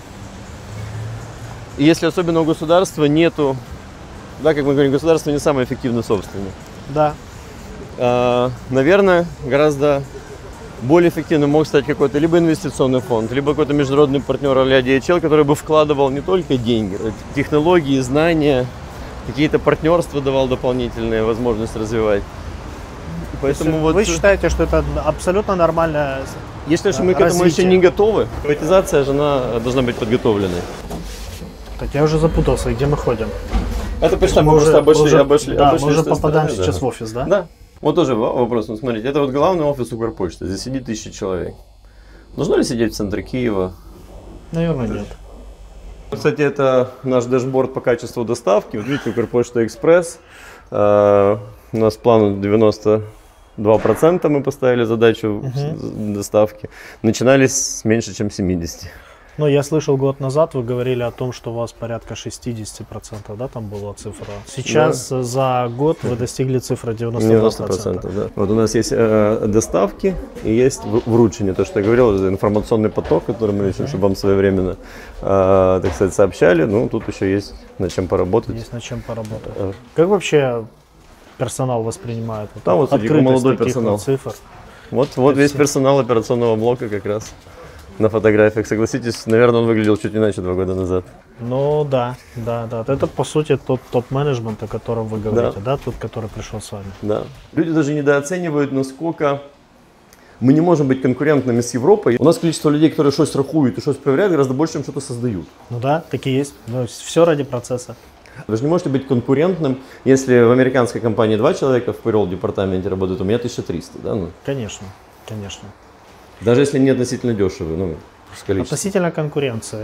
И если особенно у государства нету, да, как мы говорим, государство не самый эффективный собственник. Да. А, наверное, гораздо более эффективным мог стать какой-то либо инвестиционный фонд, либо какой-то международный партнер а-ля ди эйч эл, который бы вкладывал не только деньги, технологии, знания, какие-то партнерства давал дополнительные, возможность развивать. Поэтому вот... Вы считаете, что это абсолютно нормально? Я считаю, что мы к этому еще не готовы. Приватизация же она должна быть подготовленной. Так я уже запутался, где мы ходим. Это почти мы, мы уже обошли, уже, обошли, да, обошли мы уже попадаем стороны, сейчас да. в офис, да? Да. Вот тоже вопрос. Ну, смотрите, это вот главный офис Укрпочты. Здесь сидит тысяча человек. Должно ли сидеть в центре Киева? Наверное, нет. Кстати, это наш дашборд по качеству доставки. Вот видите, Укрпочта Экспресс. Uh, у нас план девяносто два процента мы поставили задачу uh-huh. доставки. Начинались с меньше, чем семьдесят. Ну, я слышал, год назад вы говорили о том, что у вас порядка шестьдесят процентов, да, там была цифра. Сейчас да. за год вы достигли цифры девяносто два процента. девяносто процентов, да. Вот у нас есть э, доставки и есть вручение. То, что я говорил, это информационный поток, который мы ищем, чтобы вам своевременно, э, так сказать, сообщали. Ну, тут еще есть над чем поработать. Есть над чем поработать. Э. Как вообще персонал воспринимает? Вот там вот, смотрите, молодой персонал. Вот цифр. Вот, вот весь персонал операционного блока как раз. На фотографиях, согласитесь, наверное, он выглядел чуть иначе два года назад. Ну да, да, да. Это по сути тот топ-менеджмент, о котором вы говорите, да. да, тот, который пришел с вами. Да. Люди даже недооценивают, насколько мы не можем быть конкурентными с Европой. У нас количество людей, которые что-то страхуют и что-то проверяют, гораздо больше, чем что-то создают. Ну да, так и есть. Ну, все ради процесса. Вы же не можете быть конкурентным, если в американской компании два человека в payroll департаменте работают, у меня тысяча триста, да? Ну. Конечно, конечно. Даже если не относительно дешевые, ну, с количеством. Относительно конкуренции.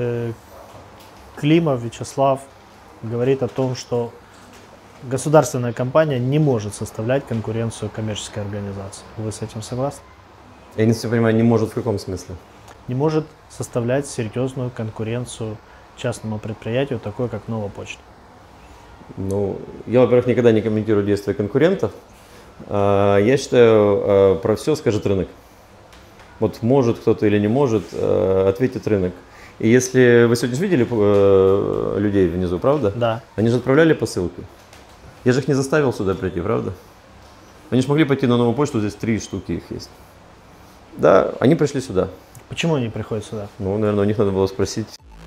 Климов Вячеслав говорит о том, что государственная компания не может составлять конкуренцию коммерческой организации. Вы с этим согласны? Я не понимаю, не может в каком смысле? Не может составлять серьезную конкуренцию частному предприятию, такое как Нова Почта. Ну, я, во-первых, никогда не комментирую действия конкурентов. Я считаю, про все скажет рынок. Вот может кто-то или не может, ответит рынок. И если вы сегодня видели людей внизу, правда? Да. Они же отправляли посылки. Я же их не заставил сюда прийти, правда? Они же могли пойти на Новую почту, здесь три штуки их есть. Да, они пришли сюда. Почему они приходят сюда? Ну, наверное, у них надо было спросить.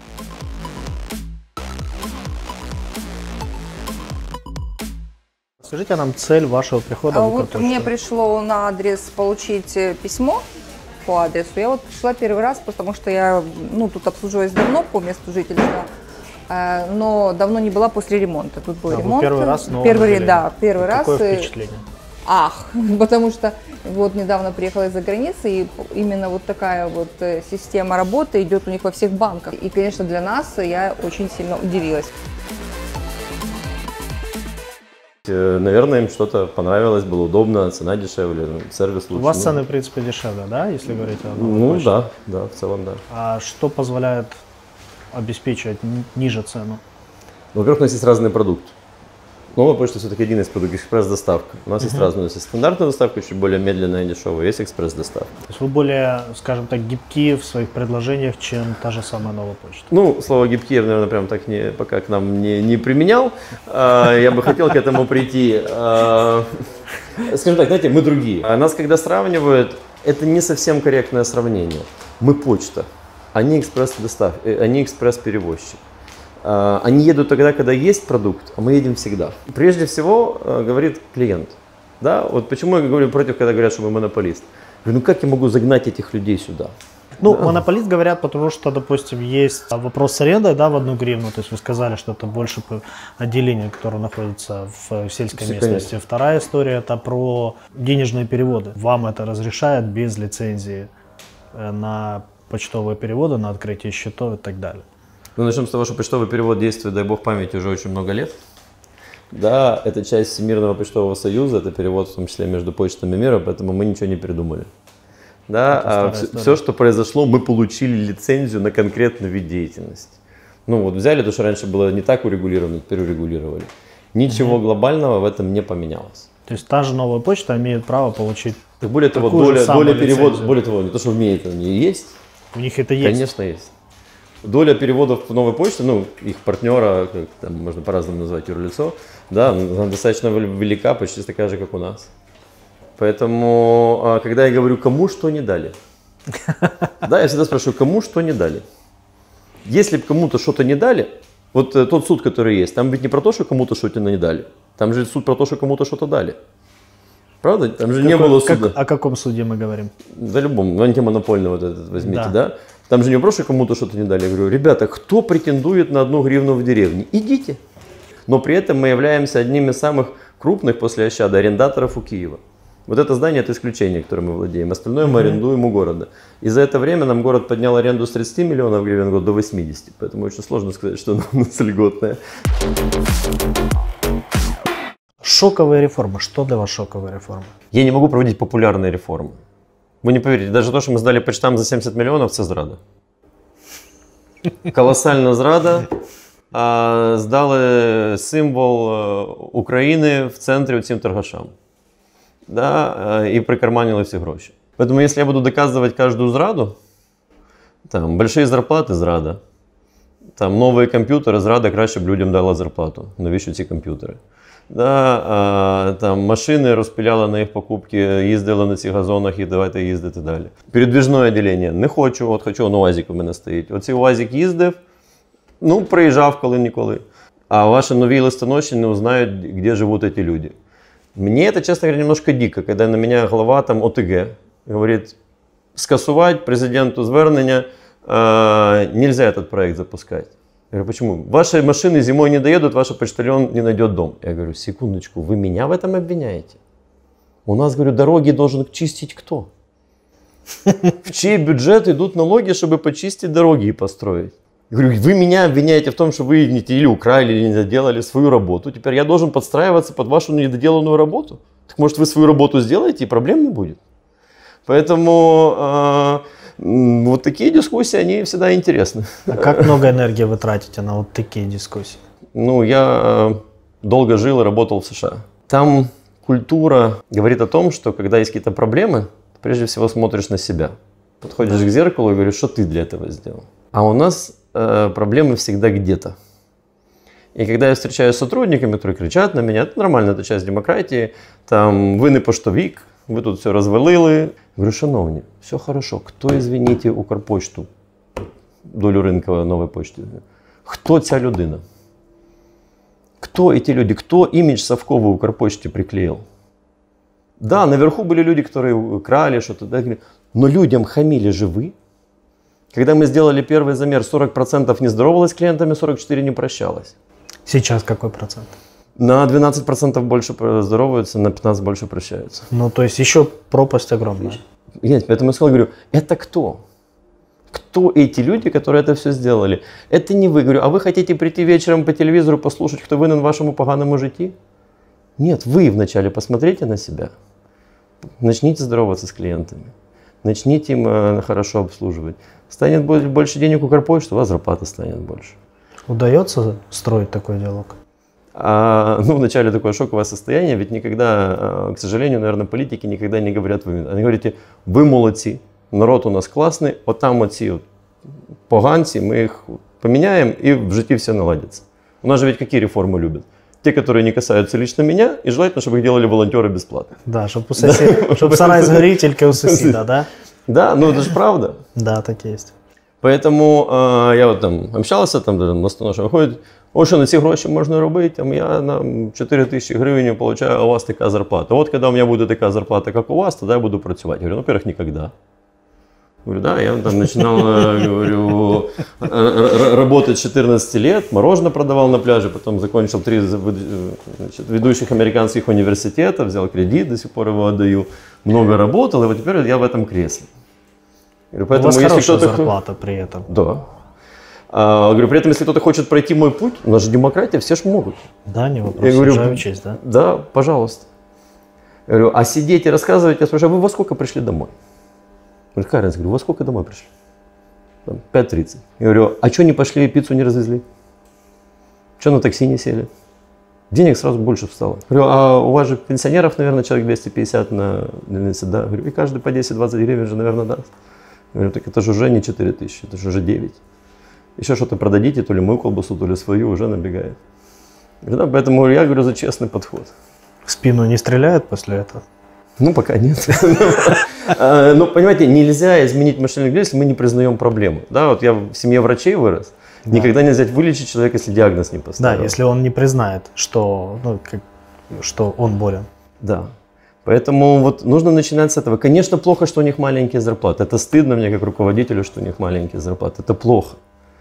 Скажите нам цель вашего прихода в Вот мне пришло на адрес получить письмо по адресу. Я вот пришла первый раз, потому что я ну, тут обслуживаюсь давно по месту жительства, но давно не была после ремонта. Тут был а ремонт. Первый раз, первый, да, первый раз. Какое впечатление? Ах, потому что вот недавно приехала из-за границы, и именно вот такая вот система работы идет у них во всех банках. И, конечно, для нас я очень сильно удивилась. Наверное, им что-то понравилось, было удобно, цена дешевле, сервис лучше. У вас цены, в принципе, дешевле, да, если говорить о Новой Ну почте? да, да, в целом да. А что позволяет обеспечивать ниже цену? Во-первых, у нас есть разный продукт. Новая почта все-таки один из продуктов, экспресс-доставка. У нас uh-huh. есть разные, у нас есть стандартная доставка, чуть более медленная и дешевая, есть экспресс-доставка. То есть вы более, скажем так, гибкие в своих предложениях, чем та же самая Новая почта? Ну, слово гибкие, наверное, прям так не, пока к нам не, не применял. Я бы хотел к этому прийти. Скажем так, знаете, мы другие. Нас когда сравнивают, это не совсем корректное сравнение. Мы почта, они экспресс-доставка, они экспресс-перевозчик. Они едут тогда, когда есть продукт, а мы едем всегда. Прежде всего, говорит клиент. Да? Вот почему я говорю против, когда говорят, что мы монополист. Я говорю, ну как я могу загнать этих людей сюда? Ну, да. Монополист говорят, потому что, допустим, есть вопрос с арендой, да, в одну гривну. То есть вы сказали, что это больше отделение, которое находится в сельской местности. Конечно. Вторая история – это про денежные переводы. Вам это разрешает без лицензии на почтовые переводы, на открытие счетов и так далее. Ну, начнем с того, что почтовый перевод действует, дай бог памяти, уже очень много лет. Да, это часть Всемирного почтового союза, это перевод в том числе между почтами мира, поэтому мы ничего не придумали. Да, а все, все, что произошло, мы получили лицензию на конкретный вид деятельности. Ну вот взяли то, что раньше было не так урегулировано, теперь урегулировали. Ничего угу. глобального в этом не поменялось. То есть та же Новая почта имеет право получить. Так более того, такую же доля, самую доля перевода, лицензию. более того, не то, что умеет, они есть. У них это есть. Конечно, есть. Доля переводов в Новой почте, ну, их партнера, как, там, можно по-разному назвать юрлицо, да, она достаточно велика, почти такая же, как у нас. Поэтому, когда я говорю, кому что не дали, да, я всегда спрашиваю, кому что не дали. Если бы кому-то что-то не дали, вот тот суд, который есть, там ведь не про то, что кому-то что-то не дали, там же суд про то, что кому-то что-то дали. Правда? Там же Какой, не было суда. Как, о каком суде мы говорим? Да любом, ну, антимонопольный вот этот возьмите, да. Да. Там же не просто кому-то что-то не дали. Я говорю, ребята, кто претендует на одну гривну в деревне? Идите. Но при этом мы являемся одним из самых крупных после Ощада арендаторов у Киева. Вот это здание – это исключение, которым мы владеем. Остальное мы арендуем у города. И за это время нам город поднял аренду с тридцати миллионов гривен в год до восьмидесяти. Поэтому очень сложно сказать, что у нас льготное. Шоковые реформы. Что для вас шоковые реформы? Я не могу проводить популярные реформы. Вы не поверите, даже то, что мы сдали почтам за семьдесят миллионов, це зрада. Колосальна зрада. А, здали символ України в центрі цим торгашам. Да, и прикарманили все гроши. Поэтому если я буду доказывать каждую зраду, там, большие зарплаты – зрада, там, новые компьютеры – зрада, краще б людям дала зарплату, навіщо ці комп'ютери. Да, а, там, машини розпиляли на їх покупки, їздили на цих газонах і давайте їздити далі. Передвіжне відділення – не хочу, от хочу, он УАЗик у мене стоїть. Оцей УАЗик їздив, ну, приїжджав коли-ніколи. А ваші нові листоноші не узнають, де живуть ці люди. Мне это, честно говоря, немножко дико, когда на меня глава там ОТГ говорит, скасувати президенту звернення, э, нельзя этот проект запускать. Я говорю, почему? Ваши машины зимой не доедут, ваш почтальон не найдет дом. Я говорю, секундочку, вы меня в этом обвиняете? У нас, говорю, дороги должен чистить кто? В чей бюджет идут налоги, чтобы почистить дороги и построить? Я говорю, вы меня обвиняете в том, что вы или украли, или не доделали свою работу. Теперь я должен подстраиваться под вашу недоделанную работу. Так может вы свою работу сделаете и проблем не будет. Поэтому э, вот такие дискуссии, они всегда интересны. А как много энергии вы тратите на вот такие дискуссии? Ну, я э, долго жил и работал в США. Там культура говорит о том, что когда есть какие-то проблемы, ты прежде всего смотришь на себя. Подходишь к зеркалу и говоришь, что ты для этого сделал. А у нас э, проблемы всегда где-то. И когда я встречаюсь с сотрудниками, которые кричат на меня, это нормально, это часть демократии, там, ви не поштовик, ви тут все розвалили. Говорю, шановні, все хорошо, хто, извините, Укрпочту, долю ринку Нової почти? Хто ця людина? Кто эти люди? Кто имидж совковый Укрпочте приклеил? Да, наверху были люди, которые крали что-то, да, но людям хамили же вы. Когда мы сделали первый замер, сорок процентов не здоровалось с клиентами, сорок четыре процента не прощалось. Сейчас какой процент? На двенадцать процентов больше здороваются, на пятнадцать процентов больше прощаются. Ну, то есть еще пропасть огромная. Я поэтому я сказал, говорю, это кто? Кто эти люди, которые это все сделали? Это не вы. Говорю, а вы хотите прийти вечером по телевизору послушать, кто винен вашему поганому житті? Нет, вы вначале посмотрите на себя. Начните здороваться с клиентами. Начните им э, хорошо обслуживать. Станет больше денег у Укрпочты, у вас зарплата станет больше. Удается строить такой диалог? А, ну, вначале такое шоковое состояние, ведь никогда, к сожалению, наверное, политики никогда не говорят вы. Они говорят, вы молодцы, народ у нас классный, вот там вот эти вот поганцы, мы их поменяем, и в житті все наладится. У нас же ведь какие реформы любят? Те, которые не касаются лично меня, и желательно, чтобы их делали волонтеры бесплатно. Да, чтобы, сосед... чтобы сарай сгорел только у соседа, да? Да, ну это же правда. Да, так и есть. Поэтому э, я вот там общався, там на станоші виходить, ось що на ці гроші можна робити, там я на чотири тисячі гривень получаю, а у вас така зарплата. Вот когда у меня будет такая зарплата, как у вас, тогда я буду працювати. Я говорю, ну, во-первых, никогда. Говорю, да, я там начинал, говорю, работать с четырнадцати лет, мороженое продавал на пляже, потом закончил три значит, ведущих американских университета, взял кредит, до сих пор его отдаю, много работал, и вот теперь я в этом кресле. Говорю, поэтому, у вас если хорошая кто-то... зарплата при этом. Да. А, говорю, при этом, если кто-то хочет пройти мой путь, у нас же демократия, все ж могут. Да, не вопрос, я говорю, уважаю честь, да? Да, пожалуйста. Я говорю, а сидеть и рассказывать, я спрашиваю, а вы во сколько пришли домой? Говорю, какая разница? Говорю, во сколько домой пришли? пять тридцать. Я говорю, а что не пошли, пиццу не развезли? Что на такси не сели? Денег сразу больше стало. Говорю, а у вас же пенсионеров, наверное, человек двести пятьдесят на месяц, да? Говорю, и каждый по десять-двадцать гривен же, наверное, даст. Говорю, так это же уже не четыре тысячи, это же уже девять. Еще что-то продадите, то ли мою колбасу, то ли свою, уже набегает. Говорю, да, поэтому я говорю за честный подход. В спину не стреляют после этого? Ну, пока нет. Ну, понимаете, нельзя изменить мышление людей, если мы не признаем проблему. Да, вот я в семье врачей вырос. Никогда нельзя вылечить человека, если диагноз не поставил. Да, если он не признает, что, ну, как, что он болен. Да. Поэтому вот нужно начинать с этого. Конечно, плохо, что у них маленькие зарплаты. Это стыдно мне, как руководителю, что у них маленькие зарплаты. Это плохо.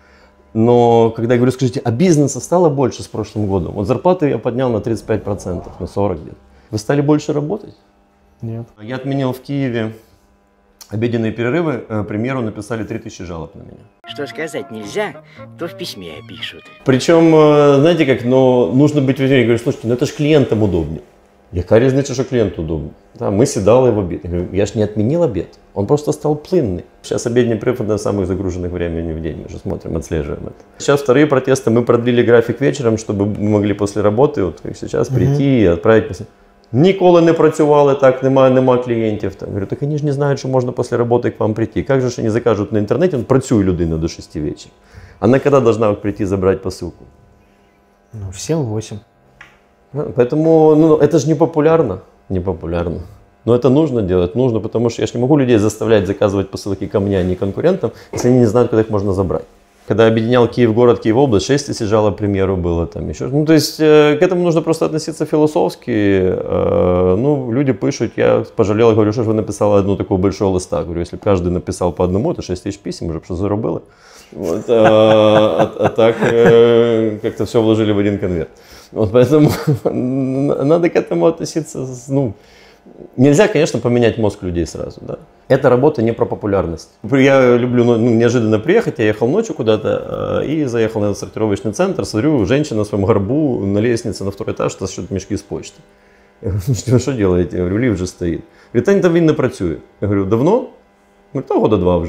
Но когда я говорю, скажите, а бизнеса стало больше с прошлым годом? Вот зарплаты я поднял на тридцать пять процентов, на сорок процентов где-то. Вы стали больше работать? Нет. Я отменил в Киеве обеденные перерывы. Премьеру написали три тысячи жалоб на меня. Что сказать нельзя, то в письме пишут. Причем, знаете как, но нужно быть уверенным. Я говорю, слушайте, ну это же клиентам удобнее. Яка різниця, що клієнту удобно? Да, мы сідали в обед. Я говорю, я ж не отменил обед, он просто стал плынный. Сейчас обеденный перерыв одно из самых загруженных времени в день, мы же смотрим, отслеживаем это. Сейчас вторые протесты, мы продлили график вечером, чтобы мы могли после работы, вот как сейчас, mm-hmm. прийти и отправить. Ніколи не працювали так, нема, нема клієнтів. Там. Говорю, так вони ж не знають, що можна після роботи к вам прийти. Як же ж вони закажуть на інтернеті, працює людина до шести вечора. Она когда должна прийти забрать посылку? Ну, в семь-восемь. Поэтому ну, это же не популярно. Не популярно. Но это нужно делать, нужно, потому что я же не могу людей заставлять заказывать посылки ко мне, а не конкурентам, если они не знают, когда их можно забрать. Когда объединял Киев-город, Киев-область, шесть тысяч жалоб, к примеру, было там еще. Ну, то есть э, к этому нужно просто относиться философски. Э, ну, люди пишут, я пожалел, говорю, что же вы написали одну такую большую листа. Говорю, если каждый написал по одному, это шесть тысяч писем, уже что заробили. Вот, а, а, а так э, как-то все вложили в один конверт. Вот поэтому надо к этому относиться, ну, нельзя, конечно, поменять мозг людей сразу, да. Эта работа не про популярность. Я люблю ну, неожиданно приехать, я ехал ночью куда-то и заехал на сортировочный центр, смотрю, женщина в своем горбу на лестнице на второй этаж тащит мешки с почты. Я говорю, что делаете? Я говорю, лифт же стоит. Говорит, они там він не працює. Я говорю, давно? Говорит, да, года два уже.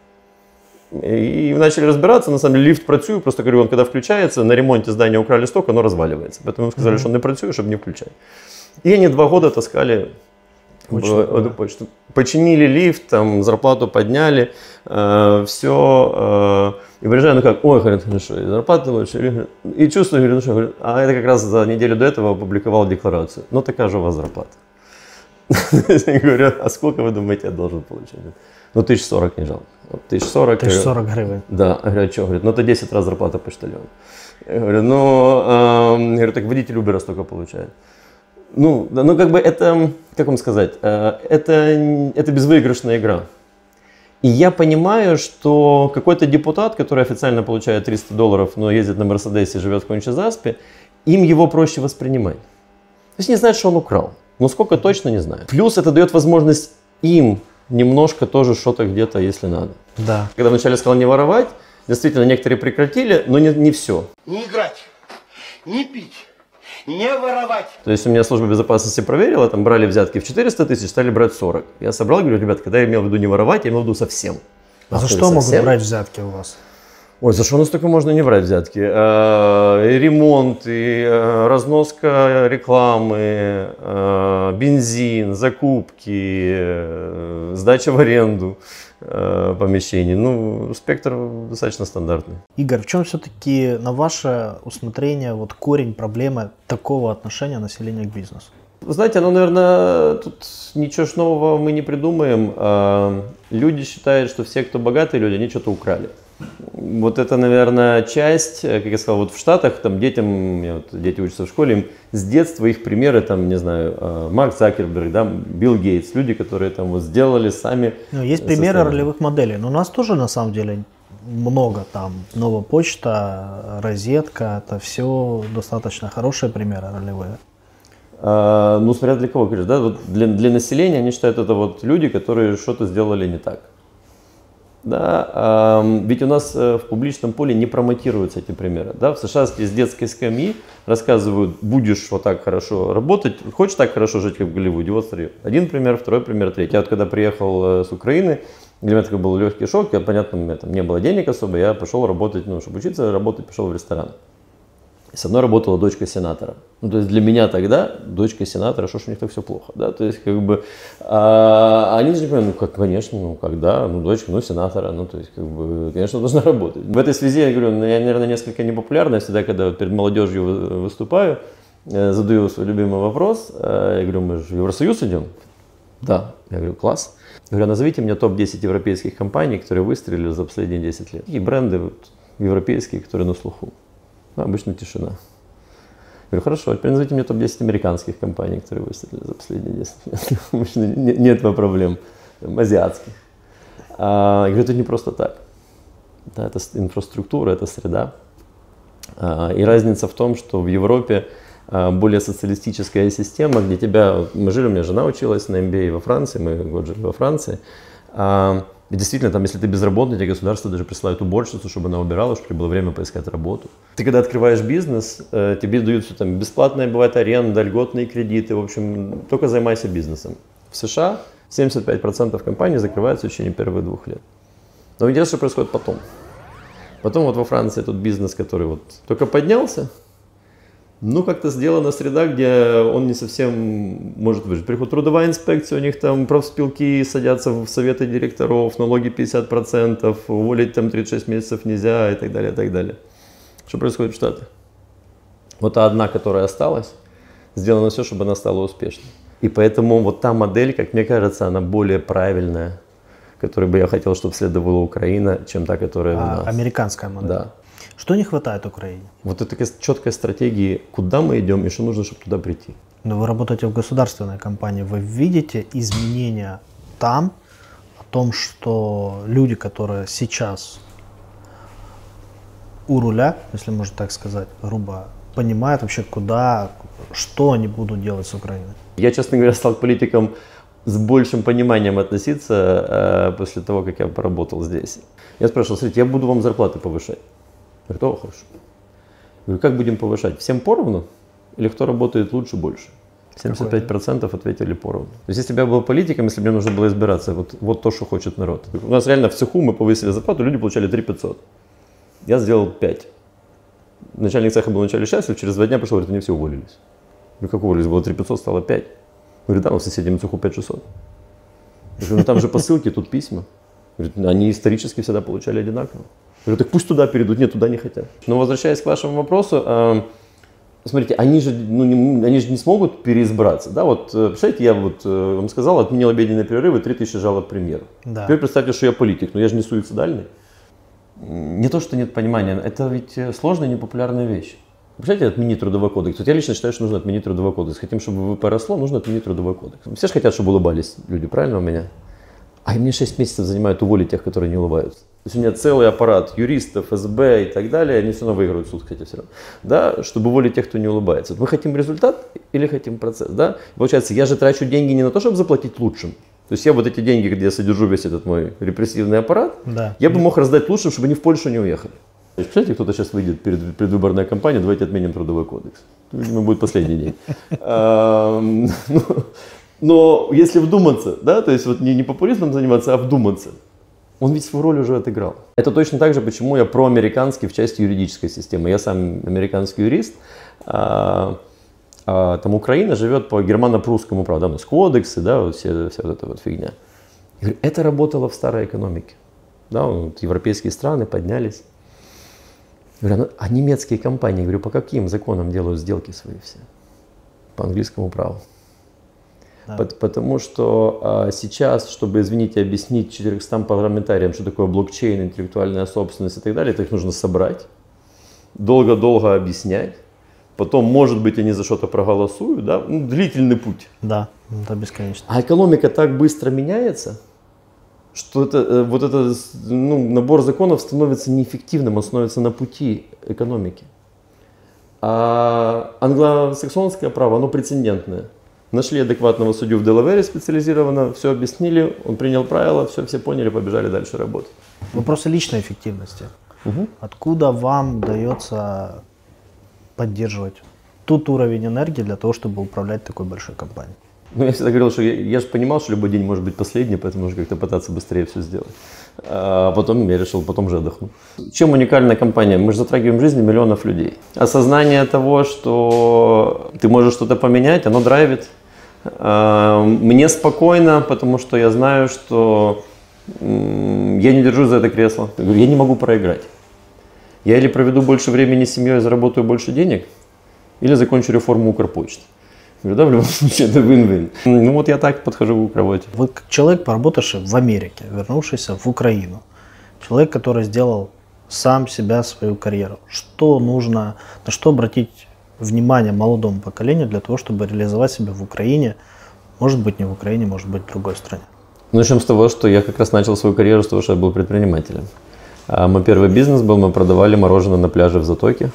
И начали разбираться, на самом деле лифт працює, просто говорю, он когда включается, на ремонте здания украли столько, оно разваливается. Поэтому им сказали, mm-hmm. что он не працює, чтобы не включать. И они два года таскали эту почту. Починили лифт, там, зарплату подняли, э, все. Э, и приезжаю, ну как, ой, говорит, хорошо, и зарплата лучше. И чувствую, говорю, ну что, говорю, а это как раз за неделю до этого опубликовал декларацию. Ну такая же у вас зарплата. Я говорю, а сколько вы думаете, я должен получать? Ну, тысяч сорок не жалко. Тысяч сорок. Тысяч сорок гривен. Да. Я говорю, а что? Говорит, ну это десять раз зарплата почтальона. Я говорю, ну, э, я говорю, так водитель Uber столько получает. Ну, ну, как бы это, как вам сказать, э, это, это безвыигрышная игра. И я понимаю, что какой-то депутат, который официально получает триста долларов, но ездит на Мерседесе и живет в Конча-Заспе, им его проще воспринимать. То есть не знают, что он украл. Но сколько точно не знаю. Плюс это дает возможность им немножко тоже что-то где-то, если надо. Да. Когда вначале сказал не воровать, действительно некоторые прекратили, но не, не все. Не играть, не пить, не воровать. То есть у меня служба безопасности проверила, там брали взятки в четыреста тысяч, стали брать сорок. Я собрал, говорю, ребят, когда я имел в виду не воровать, я имел в виду совсем. А за что совсем могут брать взятки у вас? Ой, за что у нас только можно не брать взятки? И ремонт, и разноска рекламы, бензин, закупки, сдача в аренду помещений. Ну, спектр достаточно стандартный. Игорь, в чем все-таки, на ваше усмотрение, вот корень проблемы такого отношения населения к бизнесу? Вы знаете, ну, наверное, тут ничего нового мы не придумаем. Люди считают, что все, кто богатые люди, они что-то украли. Вот это, наверное, часть, как я сказал, вот в Штатах, там детям, вот, дети учатся в школе, им с детства их примеры, там, не знаю, Марк Цукерберг, да, Билл Гейтс, люди, которые там вот сделали сами. Ну, есть примеры ролевых моделей, но у нас тоже, на самом деле, много там. Новая почта, розетка, это все достаточно хорошие примеры ролевые. А, ну, смотря для кого, говоришь, да, вот для, для населения они считают это вот люди, которые что-то сделали не так. Да, э, ведь у нас э, в публичном поле не промотируются эти примеры. Да? В США из детской скамьи рассказывают, будешь вот так хорошо работать, хочешь так хорошо жить, как в Голливуде. Вот смотри, один пример, второй пример, третий. Я вот когда приехал э, с Украины, для меня такой был легкий шок. Я, понятно, у меня там не было денег особо, я пошел работать, ну, чтобы учиться работать, пошел в ресторан. Со мной работала дочка сенатора. Ну, то есть для меня тогда дочка сенатора, что ж у них так все плохо, да, то есть как бы, а, они же не понимают, ну, как, конечно, ну, когда, ну, дочка, ну, сенатора, ну, то есть как бы, конечно, должна работать. В этой связи я говорю, ну, я, наверное, несколько непопулярна, всегда, когда перед молодежью выступаю, задаю свой любимый вопрос, я говорю, мы же в Евросоюз идем? Да. Я говорю, класс. Я говорю, назовите мне топ десять европейских компаний, которые выстрелили за последние десять лет. И бренды вот, европейские, которые на слуху. Ну, обычно тишина. Я говорю, хорошо, а теперь назовите мне топ десять американских компаний, которые выстрелили за последние десять лет. Обычно нет проблем. Там, азиатских. А, я говорю, это не просто так. Да, это инфраструктура, это среда. А, и разница в том, что в Европе более социалистическая система, где тебя, мы жили, у меня жена училась на эм би эй во Франции, мы год жили во Франции, а, и действительно, там, если ты безработный, тебе государство даже присылает уборщицу, чтобы она убирала, чтобы было время поискать работу. Ты когда открываешь бизнес, тебе дают все там бесплатная бывает аренда, льготные кредиты, в общем, только займайся бизнесом. В США семьдесят пять процентов компаний закрываются в течение первых двух лет. Но интересно, что происходит потом. Потом вот во Франции тот бизнес, который вот только поднялся, ну, как-то сделана среда, где он не совсем может выжить. Приходит трудовая инспекция, у них там профспилки садятся в советы директоров, налоги пятьдесят процентов, уволить там тридцать шесть месяцев нельзя и так далее, и так далее. Что происходит в Штатах? Вот та одна, которая осталась, сделано все, чтобы она стала успешной. И поэтому вот та модель, как мне кажется, она более правильная, которой бы я хотел, чтобы следовала Украина, чем та, которая а, у нас. Американская модель. Да. Что не хватает Украине? Вот это четкая стратегия, куда мы идем и что нужно, чтобы туда прийти. Но вы работаете в государственной компании, вы видите изменения там, о том, что люди, которые сейчас у руля, если можно так сказать, грубо, понимают вообще, куда, что они будут делать с Украиной? Я, честно говоря, стал к политикам с большим пониманием относиться э, после того, как я поработал здесь. Я спрашивал, смотрите, я буду вам зарплаты повышать. Говорит, о, хорошо. Говорю, как будем повышать? Всем поровну? Или кто работает лучше, больше? семьдесят пять процентов ответили поровну. То есть, если бы я был политиком, если бы мне нужно было избираться, вот, вот то, что хочет народ. У нас реально в цеху мы повысили зарплату, люди получали три тысячи пятьсот. Я сделал пять. Начальник цеха был вначале счастлив, через два дня пришел, говорит, они все уволились. Говорю, как уволились? Было три тысячи пятьсот, стало пять. Говорит, да, но в соседнем цеху пять тысяч шестьсот. Я говорю, ну там же посылки, тут письма. Говорит, они исторически всегда получали одинаково. Я говорю, так пусть туда перейдут. Нет, туда не хотят. Но возвращаясь к вашему вопросу, э, смотрите, они же, ну, не, они же не смогут переизбраться. Да? Вот, представляете, я вот э, вам сказал, отменил обеденные перерывы, три тысячи жалоб премьеру. Да. Теперь представьте, что я политик, но я же не суицидальный. Не то, что нет понимания, это ведь сложная и непопулярная вещь. Представляете, отменить трудовой кодекс. Вот я лично считаю, что нужно отменить трудовой кодекс. Хотим, чтобы ВВП росло, нужно отменить трудовой кодекс. Все же хотят, чтобы улыбались люди, правильно у меня? А мне шесть месяцев занимает уволить тех, которые не улыбаются. То есть у меня целый аппарат юристов, эс бэ и так далее, они все равно выигрывают суд, хотя все равно, да, чтобы уволить тех, кто не улыбается. Мы хотим результат или хотим процесс, да? Получается, я же трачу деньги не на то, чтобы заплатить лучшим. То есть я вот эти деньги, где я содержу весь этот мой репрессивный аппарат, да. Я бы мог раздать лучшим, чтобы они в Польшу не уехали. Представляете, кто-то сейчас выйдет перед предвыборной кампанией, давайте отменим трудовой кодекс. Видимо, будет последний день. Но если вдуматься, да, то есть вот не, не популизмом заниматься, а вдуматься, он ведь свою роль уже отыграл. Это точно так же, почему я проамериканский в части юридической системы. Я сам американский юрист, а, а там Украина живет по германо-прусскому праву, да, у нас кодексы, да, вот все, вся вот эта вот фигня. Я говорю, это работало в старой экономике. Да, вот европейские страны поднялись. Я говорю, а немецкие компании, говорю, по каким законам делают сделки свои все? По английскому праву. Да. Потому что а, сейчас, чтобы, извините, объяснить четырёмстам парламентариям, что такое блокчейн, интеллектуальная собственность и так далее, это их нужно собрать, долго-долго объяснять, потом, может быть, они за что-то проголосуют, да? Ну, длительный путь. Да, это бесконечно. А экономика так быстро меняется, что это, вот этот ну, набор законов становится неэффективным, он становится на пути экономики. А англосаксонское право, оно прецедентное. Нашли адекватного судью в Делавере специализированно, все объяснили, он принял правила, все, все поняли, побежали дальше работать. Вопросы личной эффективности. Угу. Откуда вам удается поддерживать тот уровень энергии для того, чтобы управлять такой большой компанией? Ну, я всегда говорил, что я, я же понимал, что любой день может быть последний, поэтому нужно как-то пытаться быстрее все сделать. А потом я решил, потом же отдохну. Чем уникальна компания? Мы же затрагиваем жизни миллионов людей. Осознание того, что ты можешь что-то поменять, оно драйвит. Мне спокойно, потому что я знаю, что я не держусь за это кресло. Я говорю, я не могу проиграть. Я или проведу больше времени с семьей, заработаю больше денег, или закончу реформу Укрпочты. Я говорю, да, в любом случае это win-win. Ну вот я так подхожу к работе. Вы как человек, поработавший в Америке, вернувшийся в Украину, человек, который сделал сам себя, свою карьеру, что нужно, на что обратить внимание молодому поколению для того, чтобы реализовать себя в Украине, может быть не в Украине, может быть в другой стране? Начнем с того, что я как раз начал свою карьеру с того, что я был предпринимателем. Мой первый бизнес был, мы продавали мороженое на пляже в Затоке.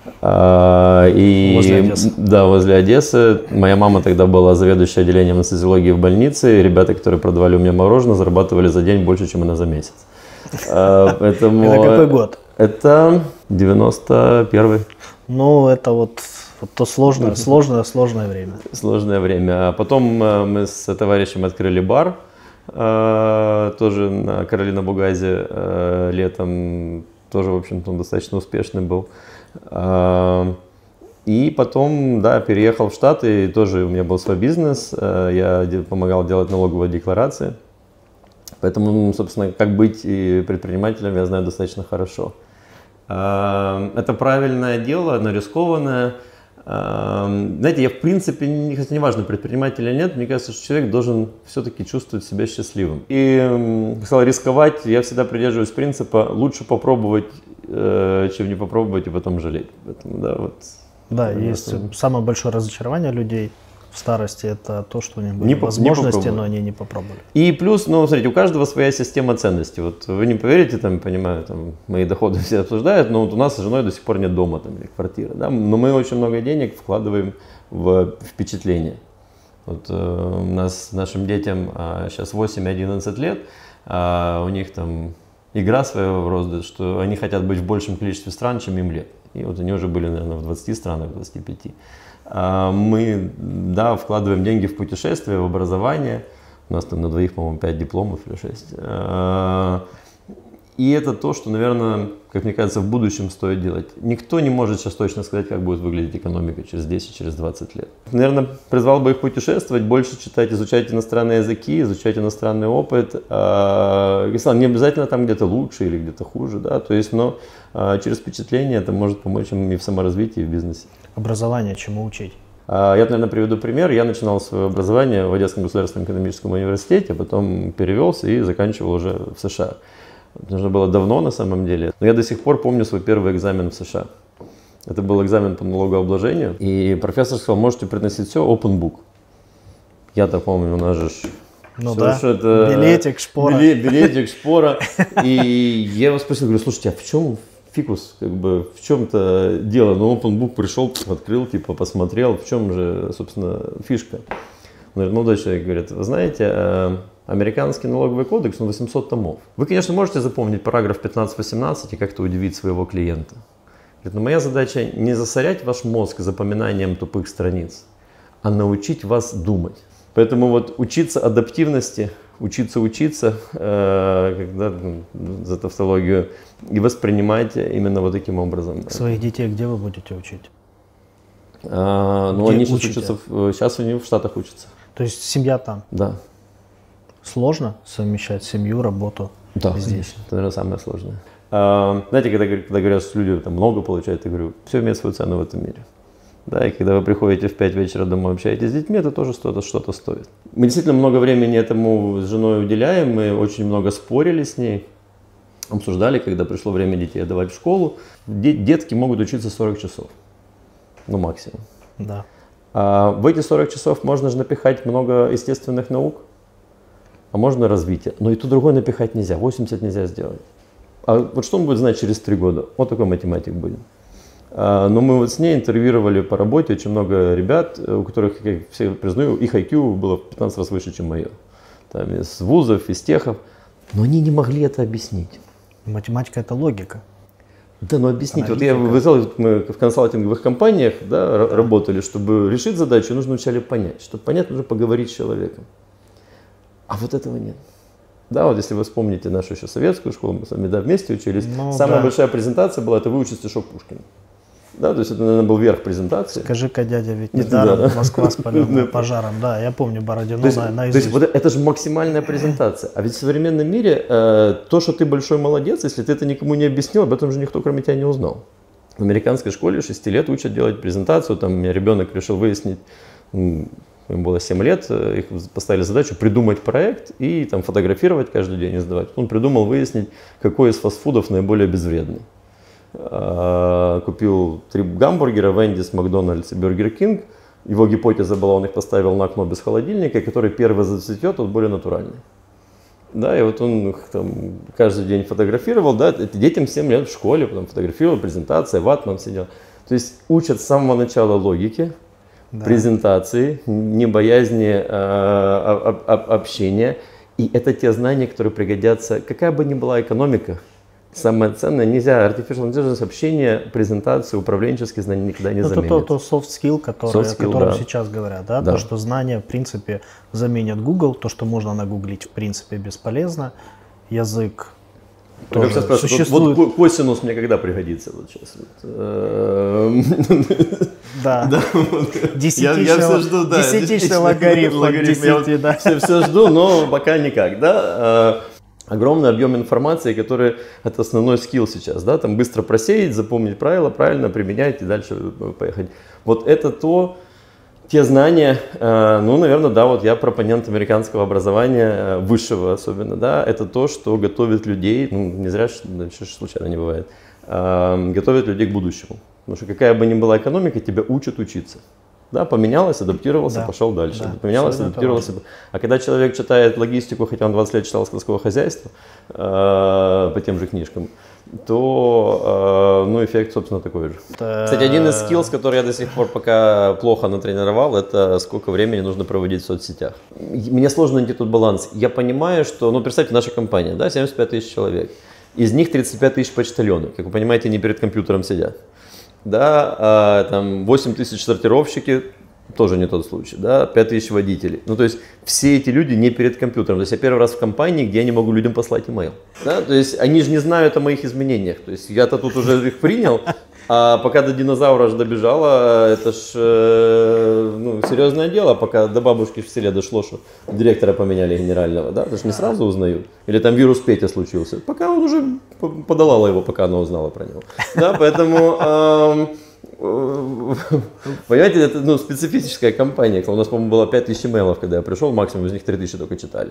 И, возле Одессы. Да, возле Одессы. Моя мама тогда была заведующей отделением анестезиологии в больнице. И ребята, которые продавали у меня мороженое, зарабатывали за день больше, чем она за месяц. Поэтому... Это какой год? Это девяносто первый. Ну, это вот, вот то сложное, сложное, сложное время. Сложное время. А потом мы с товарищем открыли бар. Тоже на Каролина Бугазе летом. Тоже, в общем-то, он достаточно успешный был. И потом, да, переехал в Штаты, и тоже у меня был свой бизнес. Я помогал делать налоговые декларации. Поэтому, собственно, как быть и предпринимателем, я знаю достаточно хорошо. Это правильное дело, оно рискованное. Знаете, я в принципе, хотя не важно, предприниматель или нет, мне кажется, что человек должен все-таки чувствовать себя счастливым. И, сказал, рисковать, я всегда придерживаюсь принципа лучше попробовать, чем не попробовать и потом жалеть. Поэтому, да, вот, да, есть это... самое большое разочарование людей в старости, это то, что у них были не возможности, но они не попробовали. И плюс, ну, смотрите, у каждого своя система ценностей. Вот вы не поверите, там, понимаю, там, мои доходы все обсуждают, но вот у нас с женой до сих пор нет дома там, или квартиры, да? Но мы очень много денег вкладываем в впечатление. Вот э, у нас нашим детям а, сейчас восемь-одиннадцать лет, а у них там игра своего рода, что они хотят быть в большем количестве стран, чем им лет. И вот они уже были, наверное, в двадцати странах, в двадцати пяти. Мы, да, вкладываем деньги в путешествия, в образование. У нас там на двоих, по-моему, пять дипломов или шесть. И это то, что, наверное, как мне кажется, в будущем стоит делать. Никто не может сейчас точно сказать, как будет выглядеть экономика через десять, через двадцать лет. Наверное, призвал бы их путешествовать, больше читать, изучать иностранные языки, изучать иностранный опыт. Не обязательно там где-то лучше или где-то хуже, да, то есть, но через впечатление это может помочь им и в саморазвитии, и в бизнесе. Образование чему учить? Я, наверное, приведу пример. Я начинал свое образование в Одесском государственном экономическом университете, потом перевелся и заканчивал уже в США. Нужно было давно на самом деле, но я до сих пор помню свой первый экзамен в США. Это был экзамен по налогообложению, и профессор сказал, можете приносить все, open book. Я-то помню, у нас же... Ну все, да, что это, билетик, шпора. Билет, билетик, шпора. И я его спросил, говорю, слушайте, а в чем фикус, как бы, в чем-то дело? Ну, open book пришел, открыл, типа, посмотрел, в чем же, собственно, фишка. Он говорит, молодой человек, говорит, вы знаете, американский налоговый кодекс, ну, восемьсот томов. Вы, конечно, можете запомнить параграф пятнадцать-восемнадцать и как-то удивить своего клиента. Говорит, но моя задача не засорять ваш мозг запоминанием тупых страниц, а научить вас думать. Поэтому вот учиться адаптивности, учиться учиться, э, когда, за тавтологию, и воспринимать именно вот таким образом. Своих детей где вы будете учить? А, ну, где они сейчас учите? учатся, сейчас они в Штатах учатся. То есть семья там? Да. Сложно совмещать семью, работу да, здесь? Конечно. Это, наверное, самое сложное. А, знаете, когда, когда говорят, что люди там много получают, я говорю, все имеет свою цену в этом мире. Да, и когда вы приходите в пять вечера домой, общаетесь с детьми, это тоже что-то что-то стоит. Мы действительно много времени этому с женой уделяем, мы очень много спорили с ней, обсуждали, когда пришло время детей отдавать в школу. Детки могут учиться сорок часов, ну максимум. Да. А в эти сорок часов можно же напихать много естественных наук, а можно развитие. Но и то другое напихать нельзя, восемьдесят нельзя сделать. А вот что он будет знать через три года? Вот такой математик будет. Но мы вот с ней интервьюировали по работе очень много ребят, у которых, как все признаю, их ай кью было в пятнадцать раз выше, чем мое. Там из вузов, из техов. Но они не могли это объяснить. Математика – это логика. Да, ну объясните. Вот я вызвал, мы в консалтинговых компаниях да, да. работали, чтобы решить задачу, нужно вначале понять. Чтобы понять, нужно поговорить с человеком. А вот этого нет. Да, вот если вы вспомните нашу еще советскую школу, мы с вами да, вместе учились, ну, самая да. большая презентация была, это выучить стишок Пушкина. Да, то есть это, наверное, был верх презентации. Скажи-ка, дядя, ведь недаром да. Москва спалена пожаром. Да, я помню Бородино наизусть. То есть вот это же максимальная презентация. А ведь в современном мире э, то, что ты большой молодец, если ты это никому не объяснил, об этом же никто кроме тебя не узнал. В американской школе шести лет учат делать презентацию. Там у меня ребенок решил выяснить, ему было семь лет, их поставили задачу придумать проект и там фотографировать каждый день и сдавать. Он придумал выяснить, какой из фастфудов наиболее безвредный. Купил три гамбургера, Вендис, Макдональдс и Бургер Кинг. Его гипотеза была, он их поставил на окно без холодильника, который первый зацветет, тот более натуральный. Да, и вот он их там каждый день фотографировал, да, это детям семь лет в школе, потом фотографировал, презентация, ватман сидел. То есть учат с самого начала логики, да. презентации, не боязни а, а, а, общения. И это те знания, которые пригодятся, какая бы ни была экономика. Самое ценное, нельзя artificial intelligence, общение, презентацию, управленческие знания никогда не заменят. Это то, то soft skill, который, soft skill, о котором да. сейчас говорят, да? Да. То, что знания в принципе заменят Google, то, что можно нагуглить в принципе бесполезно, язык тоже я существует. Вот, вот косинус мне когда пригодится? Вот сейчас. Да. Десятичный логарифм. Я все жду, но пока никак, да. Огромный объем информации, который это основной скилл сейчас, да, там быстро просеять, запомнить правила, правильно применять и дальше поехать. Вот это то, те знания, э, ну, наверное, да, вот я пропонент американского образования, высшего особенно, да, это то, что готовит людей, ну, не зря, что случайно не бывает, э, готовит людей к будущему. Потому что какая бы ни была экономика, тебя учат учиться. Да, поменялось, адаптировался, да, пошел дальше. Да, поменялось, адаптировался. А когда человек читает логистику, хотя он двадцать лет читал складского хозяйства э, по тем же книжкам, то э, ну, эффект, собственно, такой же. Да. Кстати, один из скиллс, который я до сих пор пока плохо натренировал, это сколько времени нужно проводить в соцсетях. Мне сложно найти тут баланс. Я понимаю, что, ну, представьте, наша компания, да, семьдесят пять тысяч человек. Из них тридцать пять тысяч почтальонов. Как вы понимаете, они перед компьютером сидят. Да, а, там восемь тысяч сортировщики, тоже не тот случай, да, пять тысяч водителей. Ну, то есть все эти люди не перед компьютером. То есть я первый раз в компании, где я не могу людям послать имейл. Да? То есть они же не знают о моих изменениях. То есть я-то тут уже их принял, а пока до динозавра же добежала, это ж ну, серьезное дело, пока до бабушки в селе дошло, что директора поменяли генерального, да, это же не сразу узнают. Или там вирус Петя случился, пока он уже подолала его, пока она узнала про него. Да, поэтому, эм, понимаете, это ну, специфическая компания. У нас, по-моему, было пять тысяч имейлов, когда я пришел, максимум из них три тысячи только читали.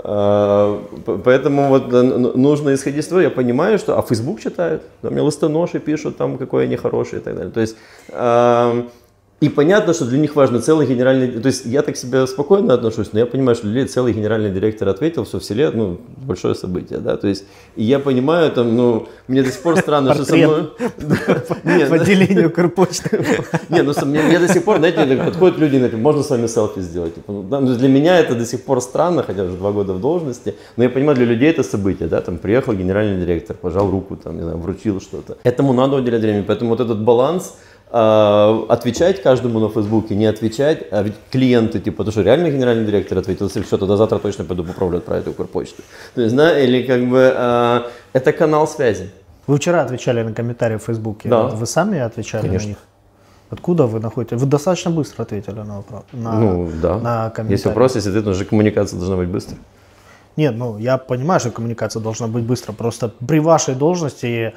Поэтому вот нужно исходить из того, я понимаю, что, а Facebook читают, да, мне листоноши пишут, там, какой они хороший и так далее. То есть, и понятно, что для них важно целый генеральный, то есть я так себя спокойно отношусь, но я понимаю, что для людей целый генеральный директор ответил, что в селе, ну, большое событие, да, то есть, и я понимаю, там, ну, мне до сих пор странно, что со мной... По отделению Укрпочты. Не, ну, мне до сих пор, знаете, подходят люди, можно с вами селфи сделать, для меня это до сих пор странно, хотя уже два года в должности, но я понимаю, для людей это событие, да, там, приехал генеральный директор, пожал руку, там, не знаю, вручил что-то, этому надо уделять время, поэтому вот этот баланс, отвечать каждому на Фейсбуке, не отвечать, а ведь клиенты, типа, потому что реально генеральный директор ответил, если все, тогда завтра точно пойду поправлю отправить Укрпочту. То есть, да, или как бы, а, это канал связи. Вы вчера отвечали на комментарии в Фейсбуке, да. Вы сами отвечали Конечно. на них? Откуда вы находите? Вы достаточно быстро ответили на вопрос, на, ну, да. на комментарии. Есть вопрос, если ответить, же коммуникация должна быть быстрой. Нет, ну, я понимаю, что коммуникация должна быть быстро, просто при вашей должности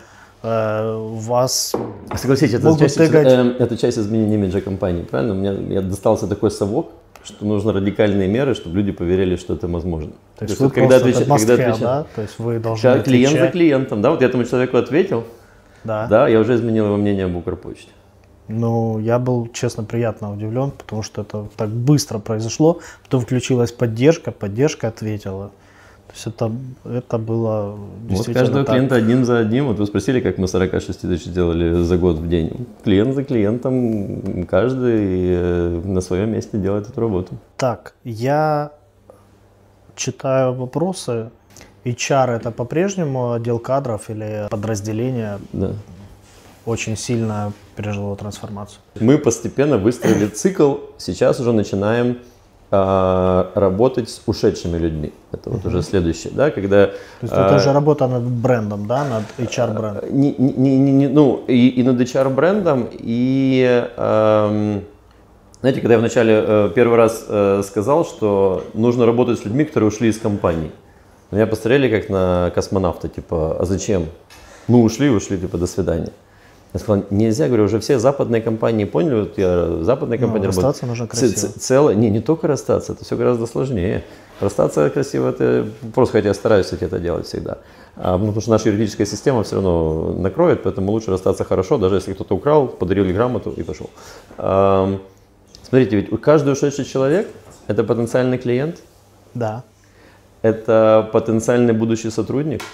вас Согласитесь, это часть, э, это часть изменения имиджа компании, правильно? У меня, мне достался такой совок, что нужно радикальные меры, чтобы люди поверили, что это возможно. То есть, То есть вы когда отвечаете, когда отвечаете, да? То есть вы должны клиент отвечать. За клиентом, да? Вот я этому человеку ответил, да, да, я уже изменил его мнение об Укрпочте. Ну, я был, честно, приятно удивлен, потому что это так быстро произошло, потом включилась поддержка, поддержка ответила. То есть это, это было действительно вот каждого так. клиента один за одним. Вот вы спросили, как мы сорок шесть тысяч делали за год в день. Клиент за клиентом, каждый на своем месте делает эту работу. Так, я читаю вопросы. эйч ар это по-прежнему отдел кадров или подразделение Да. очень сильно пережило трансформацию? Мы постепенно выстроили цикл, сейчас уже начинаем а, работать с ушедшими людьми. Это вот уже следующее, да, когда... То есть это уже работа над брендом, да, над эйч ар брендом? Не, не, не, не, ну, и, и над эйч ар брендом, и... эм, знаете, когда я вначале э, первый раз э, сказал, что нужно работать с людьми, которые ушли из компании, меня посмотрели как на космонавта, типа, а зачем? Ну, ушли, ушли, типа, до свидания. Я сказал, нельзя, говорю, уже все западные компании поняли, вот я в западной компании ну, работаю. расстаться нужно красиво. Целое, не, не только расстаться, это все гораздо сложнее. Расстаться красиво, это просто, хотя я стараюсь это делать всегда. А, ну, потому что наша юридическая система все равно накроет, поэтому лучше расстаться хорошо, даже если кто-то украл, подарили грамоту и пошел. А, смотрите, ведь каждый ушедший человек – это потенциальный клиент, Да. это потенциальный будущий сотрудник.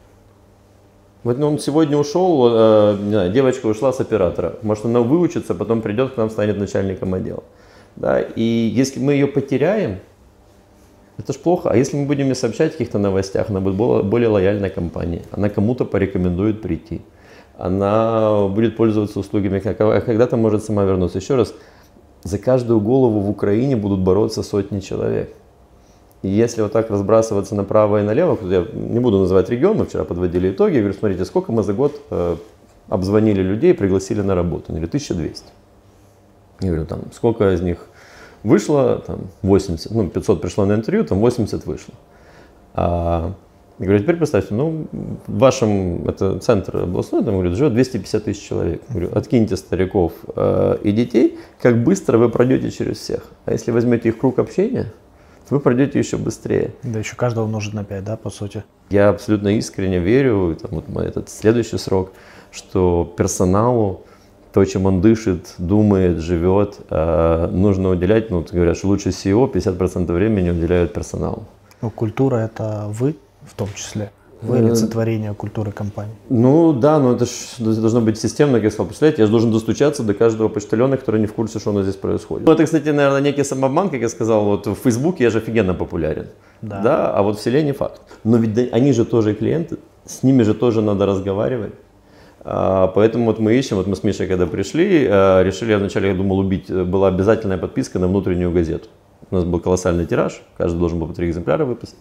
Вот он сегодня ушел, э, не знаю, девочка ушла с оператора. Может, она выучится, потом придет к нам, станет начальником отдела. Да? И если мы ее потеряем, это ж плохо. А если мы будем ей сообщать о каких-то новостях, она будет более, более лояльной компании. Она кому-то порекомендует прийти. Она будет пользоваться услугами, а когда-то может сама вернуться. Еще раз, за каждую голову в Украине будут бороться сотни человек. И если вот так разбрасываться направо и налево, я не буду называть регион, мы вчера подводили итоги, я говорю, смотрите, сколько мы за год э, обзвонили людей, пригласили на работу. Они говорят, тысяча двести. Я говорю, там, сколько из них вышло, там, восемьдесят, ну, пятьсот пришло на интервью, там, восемьдесят вышло. А, я говорю, теперь представьте, ну, в вашем, это центр областной, там, говорю, живет двести пятьдесят тысяч человек. Я говорю, откиньте стариков э, и детей, как быстро вы пройдете через всех. А если возьмете их круг общения, вы пройдете еще быстрее. Да еще каждого умножить на пять, да, по сути? Я абсолютно искренне верю, там, вот мой этот следующий срок, что персоналу, то, чем он дышит, думает, живет, э, нужно уделять, ну, говорят, что лучше си и о пятьдесят процентов времени уделяют персоналу. Ну, культура это вы в том числе. Вы олицетворение культуры компании. Ну да, но это же должно быть системно, как я сказал. Представляете, я же должен достучаться до каждого почтальона, который не в курсе, что у нас здесь происходит. Ну это, кстати, наверное, некий самообман, как я сказал. Вот в Фейсбуке я же офигенно популярен. Да. Да, а вот в селе не факт. Но ведь они же тоже клиенты, с ними же тоже надо разговаривать. А, поэтому вот мы ищем, вот мы с Мишей когда пришли, а, решили, я вначале я думал убить, была обязательная подписка на внутреннюю газету. У нас был колоссальный тираж, каждый должен был по три экземпляра выпустить.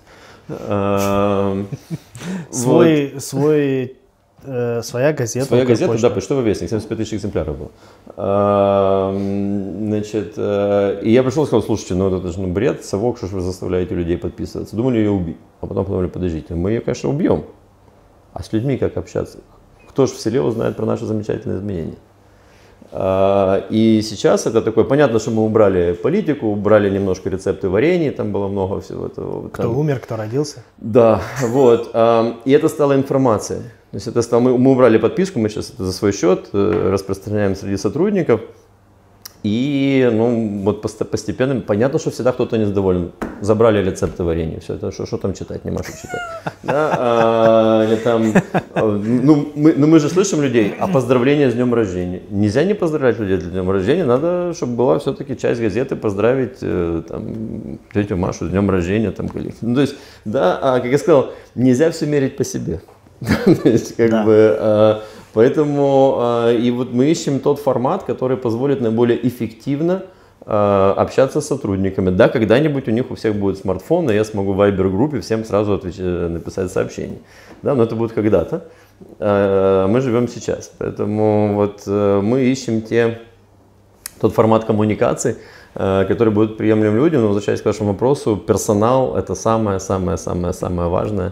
Свой, свой, э, своя газета. Своя газета, почта. Да, почтовый вестник, семьдесят пять тысяч экземпляров было. Значит, и я пришел и сказал, слушайте, ну это же ну, бред, совок, что ж вы заставляете людей подписываться. Думали ее убить, а потом подумали, подождите, мы ее, конечно, убьем. А с людьми как общаться? Кто же в селе узнает про наши замечательные изменения? И сейчас это такое, понятно, что мы убрали политику, убрали немножко рецепты варений, там было много всего этого. Кто там... умер, кто родился. Да, вот. И это стало информацией. То есть это стало, мы, мы убрали подписку, мы сейчас это за свой счет распространяем среди сотрудников. И ну, вот постепенно, понятно, что всегда кто-то недоволен. Забрали рецепты варенья, все это, что, что там читать, не можешь читать. Да, а, или там, ну, мы, ну мы же слышим людей, а поздравления с днем рождения. Нельзя не поздравлять людей с днем рождения, надо, чтобы была все-таки часть газеты поздравить там, тетю Машу с днем рождения. Там, ну, то есть, да, а, как я сказал, нельзя все мерить по себе. То есть, как да. бы... А, Поэтому э, и вот мы ищем тот формат, который позволит наиболее эффективно э, общаться с сотрудниками. Да, когда-нибудь у них у всех будет смартфон, и я смогу в Viber-группе всем сразу отвечать, написать сообщение. Да, но это будет когда-то. Э, мы живем сейчас. Поэтому вот э, мы ищем те, тот формат коммуникации, э, который будет приемлем людям. Но возвращаясь к вашему вопросу, персонал – это самое-самое-самое-самое важное,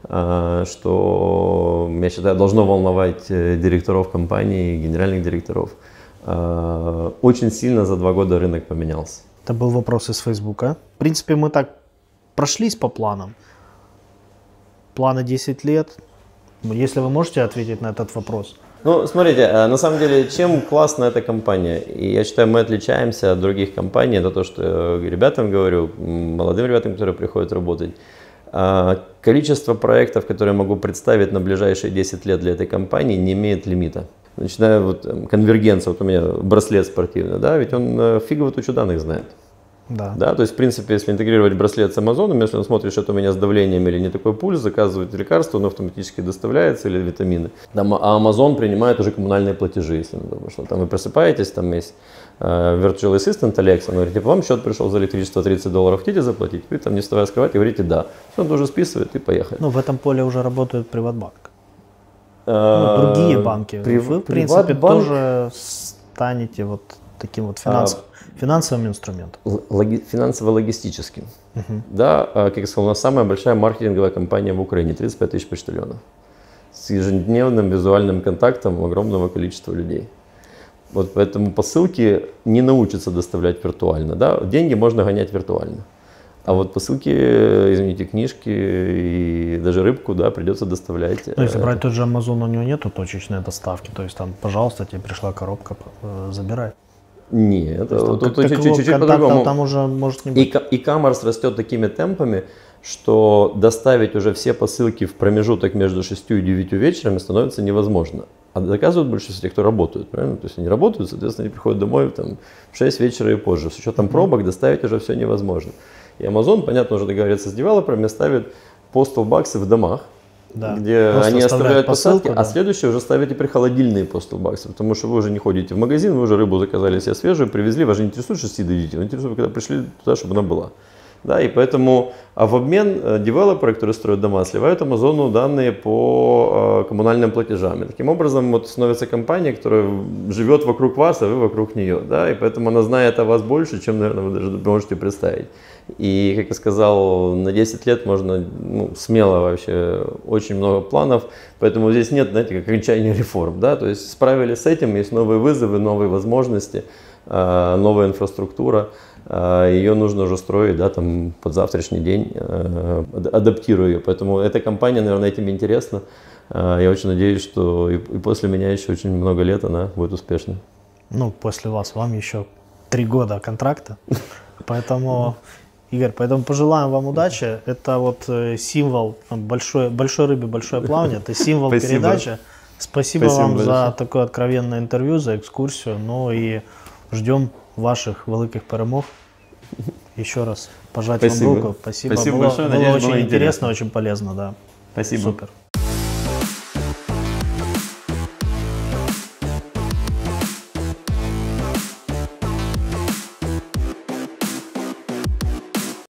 что, я считаю, должно волновать директоров компании, генеральных директоров. Очень сильно за два года рынок поменялся. Это был вопрос из Фейсбука. В принципе, мы так прошлись по планам. Планы десять лет. Если вы можете ответить на этот вопрос. Ну, смотрите, на самом деле, чем классна эта компания? И я считаю, мы отличаемся от других компаний. Это то, что я ребятам говорю, молодым ребятам, которые приходят работать. Количество проектов, которые я могу представить на ближайшие десять лет для этой компании, не имеет лимита. Начиная вот конвергенция, вот у меня браслет спортивный, да, ведь он фиговую тучу данных знает. Да. Да, то есть, в принципе, если интегрировать браслет с Амазоном, если он смотрит, что у меня с давлением или не такой пульс, заказывает лекарство, оно автоматически доставляется, или витамины. Там, а Amazon принимает уже коммунальные платежи, если потому что там вы просыпаетесь, там есть uh, Virtual Assistant Alexa, он говорит, типа, вам счет пришел за электричество тридцать долларов, хотите заплатить? Вы там не вставая с кровати говорите да. Все, он тоже списывает и поехали. Ну, в этом поле уже работает Приватбанк. Uh, Ну, другие банки. Прив... Вы, в принципе, Приватбанк... тоже станете вот таким вот финансовым. Uh, Финансовым инструментом. Логи- финансово-логистическим. Uh-huh. Да, как я сказал, у нас самая большая маркетинговая компания в Украине, тридцать пять тысяч почтальонов. С ежедневным визуальным контактом огромного количества людей. Вот поэтому посылки не научатся доставлять виртуально. Да? Деньги можно гонять виртуально. А вот посылки, извините, книжки и даже рыбку, да, придется доставлять. Ну, если брать тот же Amazon, у него нету точечной доставки. То есть там, пожалуйста, тебе пришла коробка, забирай. Нет, там, тут как, чуть-чуть как по-другому. Там уже может не быть. И e-commerce растет такими темпами, что доставить уже все посылки в промежуток между шестью и девятью вечером становится невозможно. А заказывают больше всех, кто работают, правильно? То есть они работают, соответственно, они приходят домой там, в шесть вечера и позже. С учетом пробок доставить уже все невозможно. И Amazon, понятно, уже договаривается с девелоперами, ставит postal баксы в домах, да. где Просто они оставляют посылки, посылку, да. а следующее уже ставите прихолодильные postal баксы, потому что вы уже не ходите в магазин, вы уже рыбу заказали себе свежую, привезли, вас же не интересует, что съедите, вас интересует, когда пришли туда, чтобы она была. Да, и поэтому, а в обмен девелоперы, которые строят дома, сливают Амазону данные по э, коммунальным платежам. И таким образом вот становится компания, которая живет вокруг вас, а вы вокруг нее. Да, и поэтому она знает о вас больше, чем, наверное, вы даже можете представить. И, как я сказал, на десять лет можно ну, смело вообще, очень много планов. Поэтому здесь нет, знаете, как окончания реформ. Да? То есть справились с этим, есть новые вызовы, новые возможности, э, новая инфраструктура. Ее нужно уже строить, да, там, под завтрашний день, э, адаптируя ее. Поэтому эта компания, наверное, этим интересна. Э, я очень надеюсь, что и, и после меня еще очень много лет она будет успешной. Ну, после вас, вам еще три года контракта. Поэтому, Игорь, поэтому пожелаем вам удачи. Это вот символ большой, большой рыбы, большое плавание. Это символ передачи. Спасибо, Спасибо вам большое. За такое откровенное интервью, за экскурсию. Ну и ждем ваших великих перемог. Еще раз пожать Спасибо. вам руку. Спасибо. Спасибо было, большое. Было Надеюсь, очень было интересно, интересно, очень полезно. Да. Спасибо. Супер.